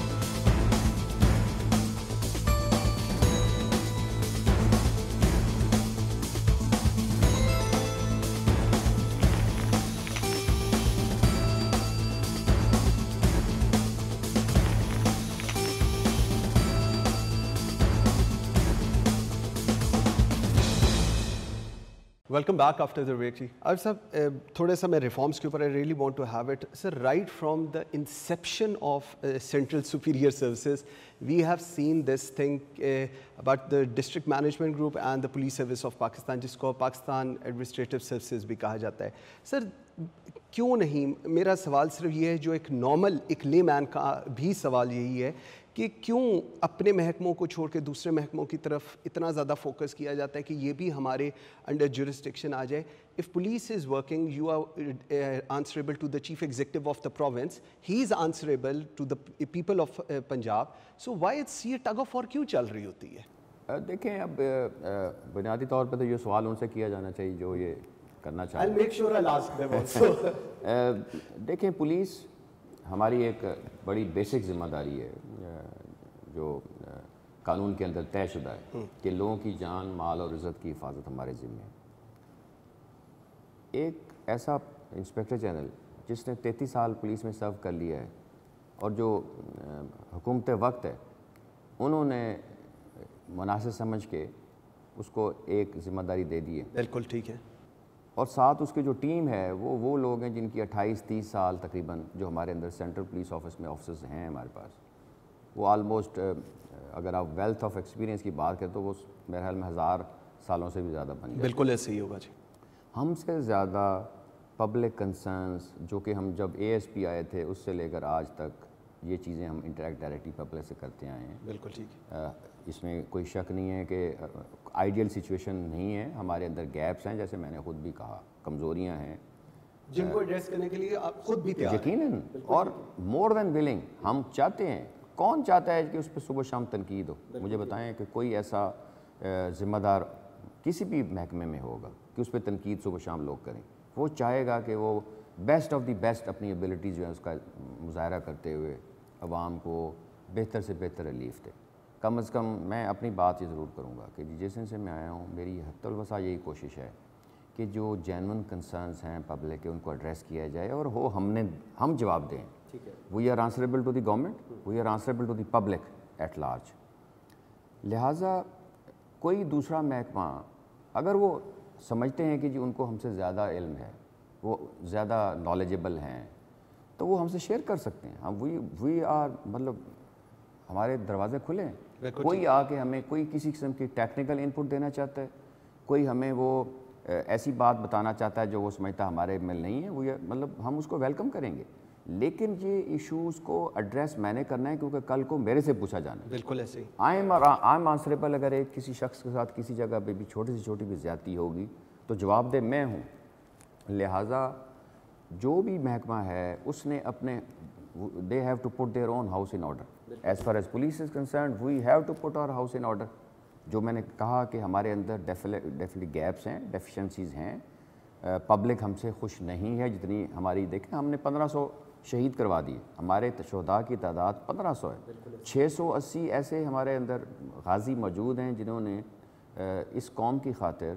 Welcome back after the break. جی عارف صاحب, تھوڑا سا میں ریفارمس کے اوپر I really want to have it. Sir, right from the inception of central superior services we have seen this thing about the district management group and the police service of Pakistan, جس کو Pakistan administrative services بھی کہا جاتا ہے. سر کیوں نہیں, میرا سوال صرف یہ ہے جو ایک نارمل ایک لے مین کا بھی سوال یہی ہے کہ کیوں اپنے محکموں کو چھوڑ کے دوسرے محکموں کی طرف اتنا زیادہ فوکس کیا جاتا ہے کہ یہ بھی ہمارے انڈر جورسڈکشن آ جائے. If police is working, you are answerable to the chief executive of the province, he is answerable to the people of Punjab. So why it's یہ ٹگ آف وار کیوں چل رہی ہوتی ہے؟ دیکھیں اب بنیادی طور پہ تو یہ سوال ان سے کیا جانا چاہیے جو یہ کرنا چاہتے ہیں. دیکھیں پولیس ہماری ایک بڑی بیسک ذمہ داری ہے جو قانون کے اندر طے شدہ ہے کہ لوگوں کی جان, مال اور عزت کی حفاظت ہمارے ذمہ ہے. ایک ایسا انسپیکٹر جنرل جس نے تینتیس سال پولیس میں سرو کر لیا ہے اور جو حکومت وقت ہے, انہوں نے مناسب سمجھ کے اس کو ایک ذمہ داری دے دی ہے. بالکل ٹھیک ہے. اور ساتھ اس کی جو ٹیم ہے وہ وہ لوگ ہیں جن کی اٹھائیس تیس سال تقریباً جو ہمارے اندر سینٹرل پولیس آفس میں آفسرز ہیں ہمارے پاس, وہ آلموسٹ اگر آپ ویلتھ آف ایکسپیرینس کی بات کریں تو وہ میرے خیال میں ہزار سالوں سے بھی زیادہ بن گئے. بالکل ایسے ہی ہوگا جی. ہم سے زیادہ پبلک کنسرنس جو کہ ہم جب اے ایس پی آئے تھے اس سے لے کر آج تک یہ چیزیں ہم انٹریکٹ ڈائریکٹلی پبلک سے کرتے آئے ہیں. بالکل ٹھیک ہے. اس میں کوئی شک نہیں ہے کہ آئیڈیل سچویشن نہیں ہے, ہمارے اندر گیپس ہیں جیسے میں نے خود بھی کہا, کمزوریاں ہیں جن کو ایڈریس کرنے کے لیے آپ خود بھی تیار ہیں. یقیناً, اور مور دین ولنگ ہم چاہتے ہیں. کون چاہتا ہے کہ اس پہ صبح شام تنقید ہو؟ مجھے بتائیں کہ کوئی ایسا ذمہ دار کسی بھی محکمے میں ہوگا کہ اس پہ تنقید صبح شام لوگ کریں. وہ چاہے گا کہ وہ بیسٹ آف دی بیسٹ اپنی ایبلٹی جو ہے اس کا مظاہرہ کرتے ہوئے عوام کو بہتر سے بہتر ریلیف دے. کم از کم میں اپنی بات یہ ضرور کروں گا کہ جس دن سے میں آیا ہوں میری حد الوسع یہی کوشش ہے کہ جو جینون کنسرنس ہیں پبلک کے ان کو ایڈریس کیا جائے اور وہ ہم نے ہم جواب دیں. We are answerable to the government, we are answerable to the public at large. لہٰذا کوئی دوسرا محکمہ اگر وہ سمجھتے ہیں کہ جی ان کو ہم سے زیادہ علم ہے, وہ زیادہ نالجبل ہیں, تو وہ ہم سے شیئر کر سکتے ہیں. ہم وی وی آر مطلب ہمارے دروازے کھلے ہیں. کوئی آ کے ہمیں کوئی کسی قسم کی ٹیکنیکل انپٹ دینا چاہتا ہے, کوئی ہمیں وہ ایسی بات بتانا چاہتا ہے جو وہ سمجھتا ہمارے میں نہیں ہے, وہ مطلب ہم اس کو ویلکم کریں گے. لیکن یہ ایشوز کو ایڈریس میں نے کرنا ہے کیونکہ کل کو میرے سے پوچھا جانا ہے. بالکل ایسے ہی. I am I am answerable. اگر ایک کسی شخص کے ساتھ کسی جگہ پہ بھی چھوٹی سی چھوٹی بھی زیادتی ہوگی تو جواب دہ میں ہوں. لہٰذا جو بھی محکمہ ہے اس نے اپنے they have to put their own house in order. As far as police is concerned, we have to put our house in order. جو میں نے کہا کہ ہمارے اندر ڈیفینیٹلی گیپس ہیں, ڈیفیشنسیز ہیں, پبلک ہم سے خوش نہیں ہے جتنی ہماری. دیکھیں ہم نے پندرہ سو شہید کروا دیے, ہمارے شہداء کی تعداد پندرہ سو ہے. چھ سو اسی ایسے ہمارے اندر غازی موجود ہیں جنہوں نے اس قوم کی خاطر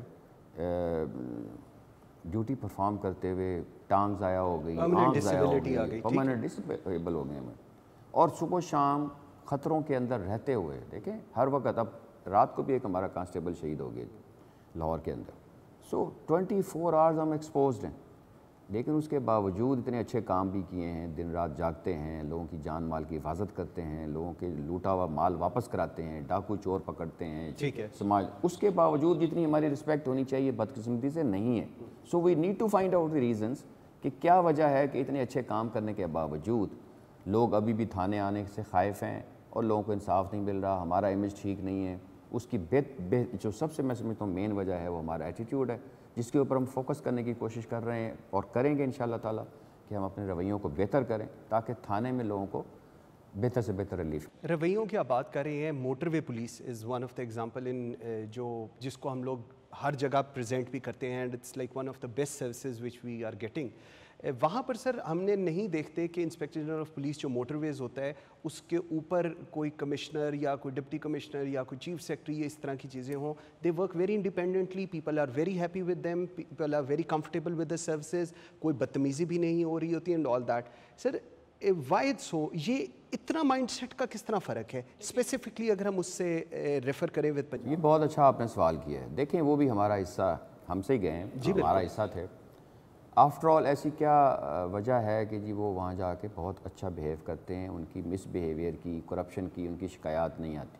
ڈیوٹی پرفارم کرتے ہوئے ٹانگ ضائع ہو گئی, آنکھ ضائع ہو گئی, پرماننٹ ڈسیبل ہو گئے ہیں, اور صبح شام خطروں کے اندر رہتے ہوئے. دیکھیں ہر وقت, اب رات کو بھی ایک ہمارا کانسٹیبل شہید ہو گیا لاہور کے اندر. سو ٹوینٹی فور آورز ہم ایکسپوزڈ ہیں, لیکن اس کے باوجود اتنے اچھے کام بھی کیے ہیں. دن رات جاگتے ہیں, لوگوں کی جان مال کی حفاظت کرتے ہیں, لوگوں کے لوٹا ہوا مال واپس کراتے ہیں, ڈاکو چور پکڑتے ہیں. ٹھیک ہے. سماج اس کے باوجود جتنی ہماری رسپیکٹ ہونی چاہیے بدقسمتی سے نہیں ہے. So we need to find out the reasons کہ کیا وجہ ہے کہ اتنے اچھے کام کرنے کے باوجود لوگ ابھی بھی تھانے آنے سے خائف ہیں اور لوگوں کو انصاف نہیں مل رہا, ہمارا امیج ٹھیک نہیں ہے. اس کی بے جو سب سے میں سمجھتا ہوں مین وجہ ہے وہ ہمارا ایٹیٹیوڈ ہے, جس کے اوپر ہم فوکس کرنے کی کوشش کر رہے ہیں اور کریں گے انشاءاللہ تعالیٰ کہ ہم اپنے رویوں کو بہتر کریں تاکہ تھانے میں لوگوں کو بہتر سے بہتر ریلیف. رویوں کی آپ بات کر رہے ہیں, motorway police is one of the example in جو جس کو ہم لوگ ہر جگہ پریزنٹ بھی کرتے ہیں, and it's like one of the best services which we are getting. وہاں پر سر ہم نے نہیں دیکھتے کہ انسپیکٹر جنرل آف پولیس جو موٹر ویز ہوتا ہے اس کے اوپر کوئی کمشنر یا کوئی ڈپٹی کمشنر یا کوئی چیف سیکرٹری یا اس طرح کی چیزیں ہوں. They work very independently, people are very happy with them, people are very comfortable with the services, کوئی بدتمیزی بھی نہیں ہو رہی ہوتی and all that. Sir why so یہ اتنا مائنڈ سیٹ کا کس طرح فرق ہے اسپیسیفکلی اگر ہم اس سے ریفر کریں ود پنجاب؟ یہ بہت اچھا آپ نے سوال کیا ہے. دیکھیں وہ بھی ہمارا حصہ, ہم سے گئے ہیں, ہمارا حصہ تھے. آفٹر آل ایسی کیا وجہ ہے کہ جی وہ وہاں جا کے بہت اچھا بیہیو کرتے ہیں, ان کی مس بیہیویئر کی, کرپشن کی ان کی شکایات نہیں آتی.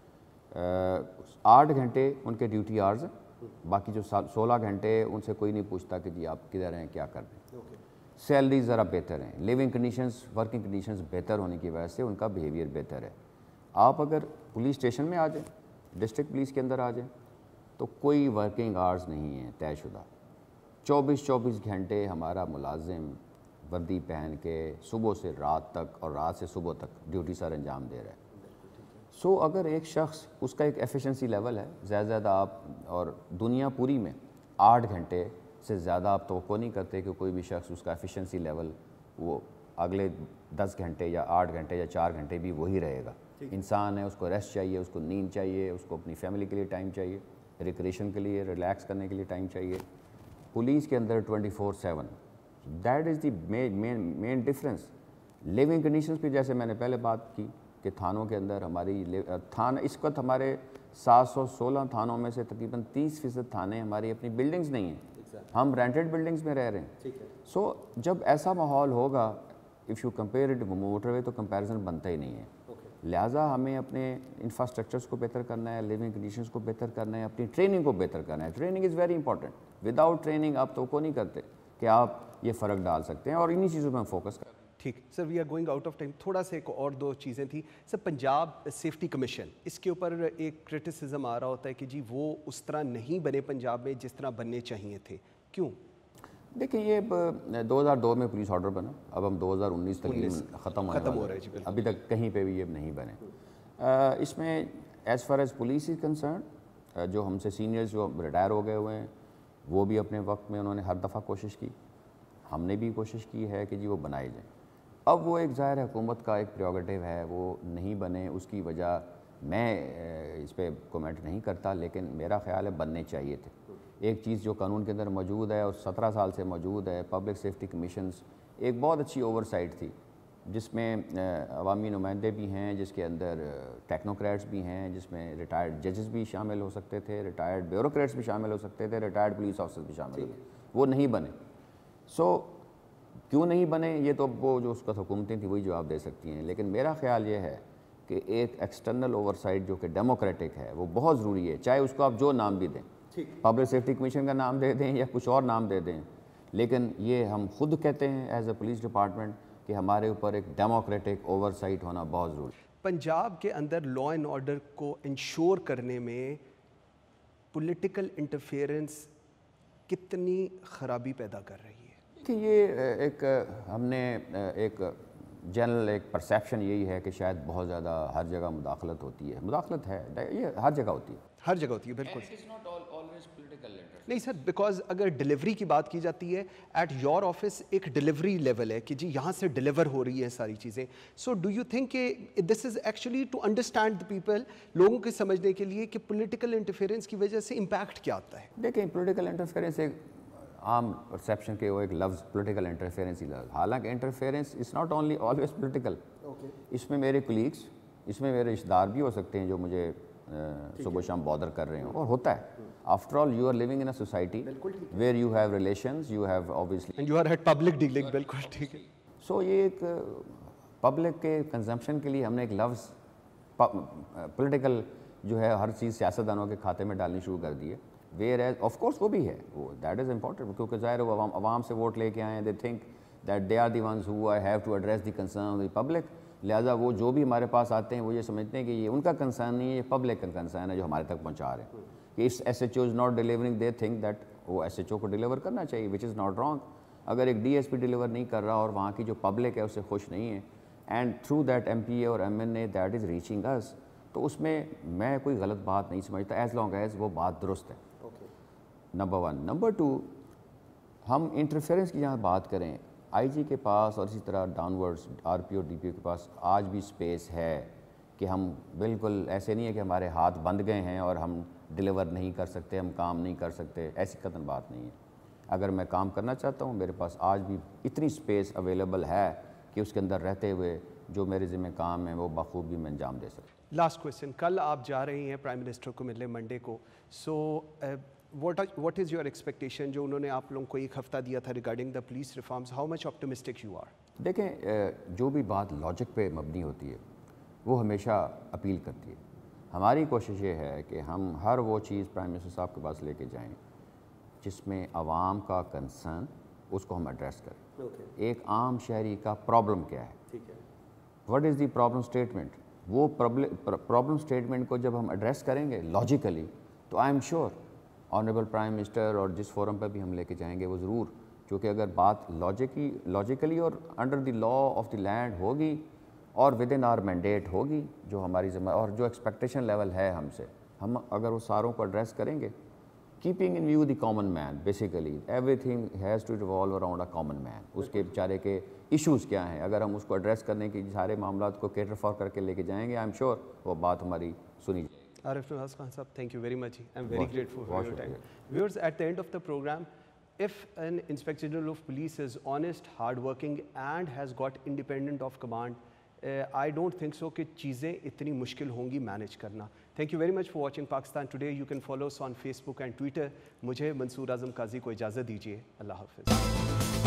آٹھ گھنٹے ان کے ڈیوٹی آرز ہیں, باقی جو سولہ گھنٹے ان سے کوئی نہیں پوچھتا کہ جی آپ کدھر ہیں, کیا کر رہے ہیں. سیلری ذرا بہتر ہیں, لیونگ کنڈیشنز ورکنگ کنڈیشنز بہتر ہونے کی وجہ سے ان کا بیہیویئر بہتر ہے. آپ اگر پولیس اسٹیشن میں آ جائیں, ڈسٹرکٹ پولیس کے اندر آ جائیں, تو کوئی ورکنگ آورز نہیں ہیں طے شدہ. چوبیس چوبیس گھنٹے ہمارا ملازم وردی پہن کے صبح سے رات تک اور رات سے صبح تک ڈیوٹی سر انجام دے رہا ہے. سو so, اگر ایک شخص, اس کا ایک ایفیشنسی لیول ہے زیادہ زیادہ آپ, اور دنیا پوری میں آٹھ گھنٹے سے زیادہ آپ توقع نہیں کرتے کہ کوئی بھی شخص اس کا ایفیشنسی لیول وہ اگلے دس گھنٹے یا آٹھ گھنٹے یا چار گھنٹے بھی وہی رہے گا. انسان ہے, اس کو ریسٹ چاہیے, اس کو نیند چاہیے, اس کو اپنی فیملی کے لیے ٹائم چاہیے, ریکریشن کے لیے, ریلیکس کرنے کے لیے ٹائم چاہیے. پولیس کے اندر twenty four seven, that is the main main difference. Living conditions پہ جیسے میں نے پہلے بات کی کہ تھانوں کے اندر ہماری تھانہ اس وقت ہمارے سات سو سولہ تھانوں میں سے تقریباً تیس فیصد تھانے ہماری اپنی بلڈنگز نہیں ہیں, ہم رینٹڈ بلڈنگز میں رہ رہے ہیں. سو جب ایسا ماحول ہوگا, if you compare it motorway, تو کمپیریزن بنتا ہی نہیں ہے. لہٰذا ہمیں اپنے انفراسٹرکچرس کو بہتر کرنا ہے, لیونگ کنڈیشنز کو بہتر کرنا ہے, اپنی ٹریننگ کو بہتر کرنا ہے. Training is very important. Without training آپ توقع نہیں کرتے کہ آپ یہ فرق ڈال سکتے ہیں, اور انہی چیزوں پہ ہم فوکس کریں. ٹھیک sir, we are going out of time. تھوڑا سا ایک اور دو چیزیں تھیں سر. پنجاب سیفٹی کمیشن, اس کے اوپر ایک کرٹیسزم آ رہا ہوتا ہے کہ جی وہ اس طرح نہیں بنے پنجاب میں جس طرح بننے چاہیے تھے, کیوں؟ دیکھیں, یہ دو ہزار دو میں پولیس آرڈر بنا, اب ہم دو ہزار انیس تک ختم ہونے ختم ہو والا رہا ہے, ابھی تک کہیں پہ بھی یہ نہیں بنے. اس میں as far as police is concern, جو ہم سے سینئرز جو ریٹائر ہو گئے ہوئے ہیں, وہ بھی اپنے وقت میں انہوں نے ہر دفعہ کوشش کی, ہم نے بھی کوشش کی ہے کہ جی وہ بنائے جائیں. اب وہ ایک ظاہر حکومت کا ایک پریروگیٹو ہے, وہ نہیں بنے, اس کی وجہ میں اس پہ کومنٹ نہیں کرتا, لیکن میرا خیال ہے بننے چاہیے تھے. ایک چیز جو قانون کے اندر موجود ہے اور سترہ سال سے موجود ہے, پبلک سیفٹی کمیشنز, ایک بہت اچھی اوور سائٹ تھی جس میں عوامی نمائندے بھی ہیں, جس کے اندر ٹیکنوکریٹس بھی ہیں, جس میں ریٹائرڈ ججز بھی شامل ہو سکتے تھے, ریٹائرڈ بیوروکریٹس بھی شامل ہو سکتے تھے, ریٹائرڈ پولیس آفیسرز بھی شامل ہو. وہ نہیں بنے. سو کیوں نہیں بنے, یہ تو وہ جو اس کا حکومتیں تھیں وہی جواب دے سکتی ہیں. لیکن میرا خیال یہ ہے کہ ایک ایکسٹرنل اوور سائٹ جو کہ ڈیموکریٹک ہے, وہ بہت ضروری ہے, چاہے اس کو آپ جو نام بھی دیں, پبلک سیفٹی کمیشن کا نام دے دیں یا کچھ اور نام دے دیں. لیکن یہ ہم خود کہتے ہیں ایز اے پولیس ڈپارٹمنٹ کہ ہمارے اوپر ایک ڈیموکریٹک اوور سائٹ ہونا بہت ضروری ہے. پنجاب کے اندر لا اینڈ آرڈر کو انشور کرنے میں پولیٹیکل انٹرفیئرنس کتنی خرابی پیدا کر رہی ہے؟ کہ یہ ایک ہم نے ایک جنرل ایک پرسیپشن یہی ہے کہ شاید بہت زیادہ ہر جگہ مداخلت ہوتی ہے. مداخلت ہے, یہ ہر جگہ ہوتی ہے, ہر جگہ ہوتی ہے, بالکل نہیں سر. بیکاز اگر ڈلیوری کی بات کی جاتی ہے, ایٹ یور آفس ایک ڈلیوری لیول ہے کہ جی یہاں سے ڈلیور ہو رہی ہے ساری چیزیں. سو ڈو یو تھنک کہ this is actually to understand the people, لوگوں کے سمجھنے کے لیے کہ پولیٹیکل انٹرفیئرنس کی وجہ سے امپیکٹ کیا آتا ہے؟ دیکھیں, پولیٹیکل انٹرفیئرنس ایک عام پرسیپشن کے وہ ایک لفظ پولیٹیکل انٹرفیئرنس ہی لفظ, حالانکہ interference is not only always political. اس میں میرے کولیگس, اس میں میرے رشتہ دار بھی ہو سکتے ہیں جو مجھے صبح شام بادر کر رہے ہوں, اور ہوتا ہے. After all you are living in a society where you have relations, you have obviously and you are at public dealing. بالکل ٹھیک ہے. سو یہ ایک پبلک کے کنزمپشن کے لیے ہم نے ایک لفظ پولیٹیکل جو ہے ہر چیز سیاستدانوں کے کھاتے میں ڈالنی شروع کر دی ہے. ویئر ایز آف کورس وہ بھی ہے, وہ دیٹ از امپورٹنٹ, کیونکہ ظاہر وہ عوام عوام سے ووٹ لے کے آئے ہیں, they think that they are the ones who I have to address the concern of the public. لہٰذا وہ جو بھی ہمارے پاس آتے ہیں وہ یہ سمجھتے ہیں کہ یہ ان کا کنسرن نہیں ہے, یہ پبلک کا کنسرن ہے جو ہمارے تک پہنچا رہے ہیں. کہ اس S H O is not delivering, they think that وہ ایس ایچ او کو ڈیلیور کرنا چاہیے, وچ از ناٹ رانگ. اگر ایک ڈی ایس پی ڈیلیور نہیں کر رہا اور وہاں کی جو پبلک ہے اس سے خوش نہیں ہے, and through that M P A اور M N A that is reaching us, تو اس میں میں کوئی غلط بات نہیں سمجھتا, ایز لانگ ایز وہ بات درست ہے. Number one. نمبر ٹو, ہم انٹرفیئرنس کی جہاں بات کریں, آئی جی کے پاس اور اسی طرح downwards R P O D P O کے پاس آج بھی اسپیس ہے کہ ہم بالکل ایسے نہیں ہے کہ ہمارے ہاتھ بند گئے ہیں اور ہم ڈیلیور نہیں کر سکتے, ہم کام نہیں کر سکتے, ایسی قطعاً بات نہیں ہے. اگر میں کام کرنا چاہتا ہوں, میرے پاس آج بھی اتنی اسپیس اویلیبل ہے کہ اس کے اندر رہتے ہوئے جو میرے ذمہ کام ہیں وہ بخوبی میں انجام دے سکتا. لاسٹ کویشچن, کل آپ جا رہے ہیں پرائم منسٹر کو ملنے منڈے کو, so what what is your expectation, جو انہوں نے آپ لوگوں کو ایک ہفتہ دیا تھا regarding the police reforms, how much optimistic you are? دیکھیں, جو بھی بات لاجک پہ مبنی ہوتی ہے وہ ہمیشہ اپیل کرتی ہے. ہماری کوشش یہ ہے کہ ہم ہر وہ چیز پرائم منسٹر صاحب کے پاس لے کے جائیں جس میں عوام کا کنسرن, اس کو ہم ایڈریس کریں. ایک عام شہری کا پرابلم کیا ہے, what is the problem statement, وہ پرابلم سٹیٹمنٹ کو جب ہم ایڈریس کریں گے لاجیکلی تو I am sure honourable prime minister اور جس فورم پہ بھی ہم لے کے جائیں گے وہ ضرور، کیونکہ اگر بات لاجیکی لاجیکلی اور under the law of the land ہوگی اور ود ان آر مینڈیٹ ہوگی جو ہماری ذمہ اور جو ایکسپیکٹیشن لیول ہے ہم سے، ہم اگر وہ ساروں کو ایڈریس کریں گے keeping in view the common man, basically everything has to revolve around a common man, اس کے بیچارے کے ایشوز کیا ہیں، اگر ہم اس کو ایڈریس کرنے کی سارے معاملات کو کیٹر فار کر کے لے کے جائیں گے آئی ایم شیور وہ بات ہماری سنی جائے گی۔ Arif Nawaz Khan sahab, thank you very much. I'm very grateful for your time. Viewers, at the end of the program, if an Inspector General of Police is honest, hardworking and has got independent of command, uh, I don't think so کہ چیزیں اتنی مشکل ہوں گی manage کرنا۔ Thank you very much for watching Pakistan Today. You can follow us on Facebook and Twitter. مجھے منصور اعظم قاضی کو اجازت دیجیے، اللہ حافظ۔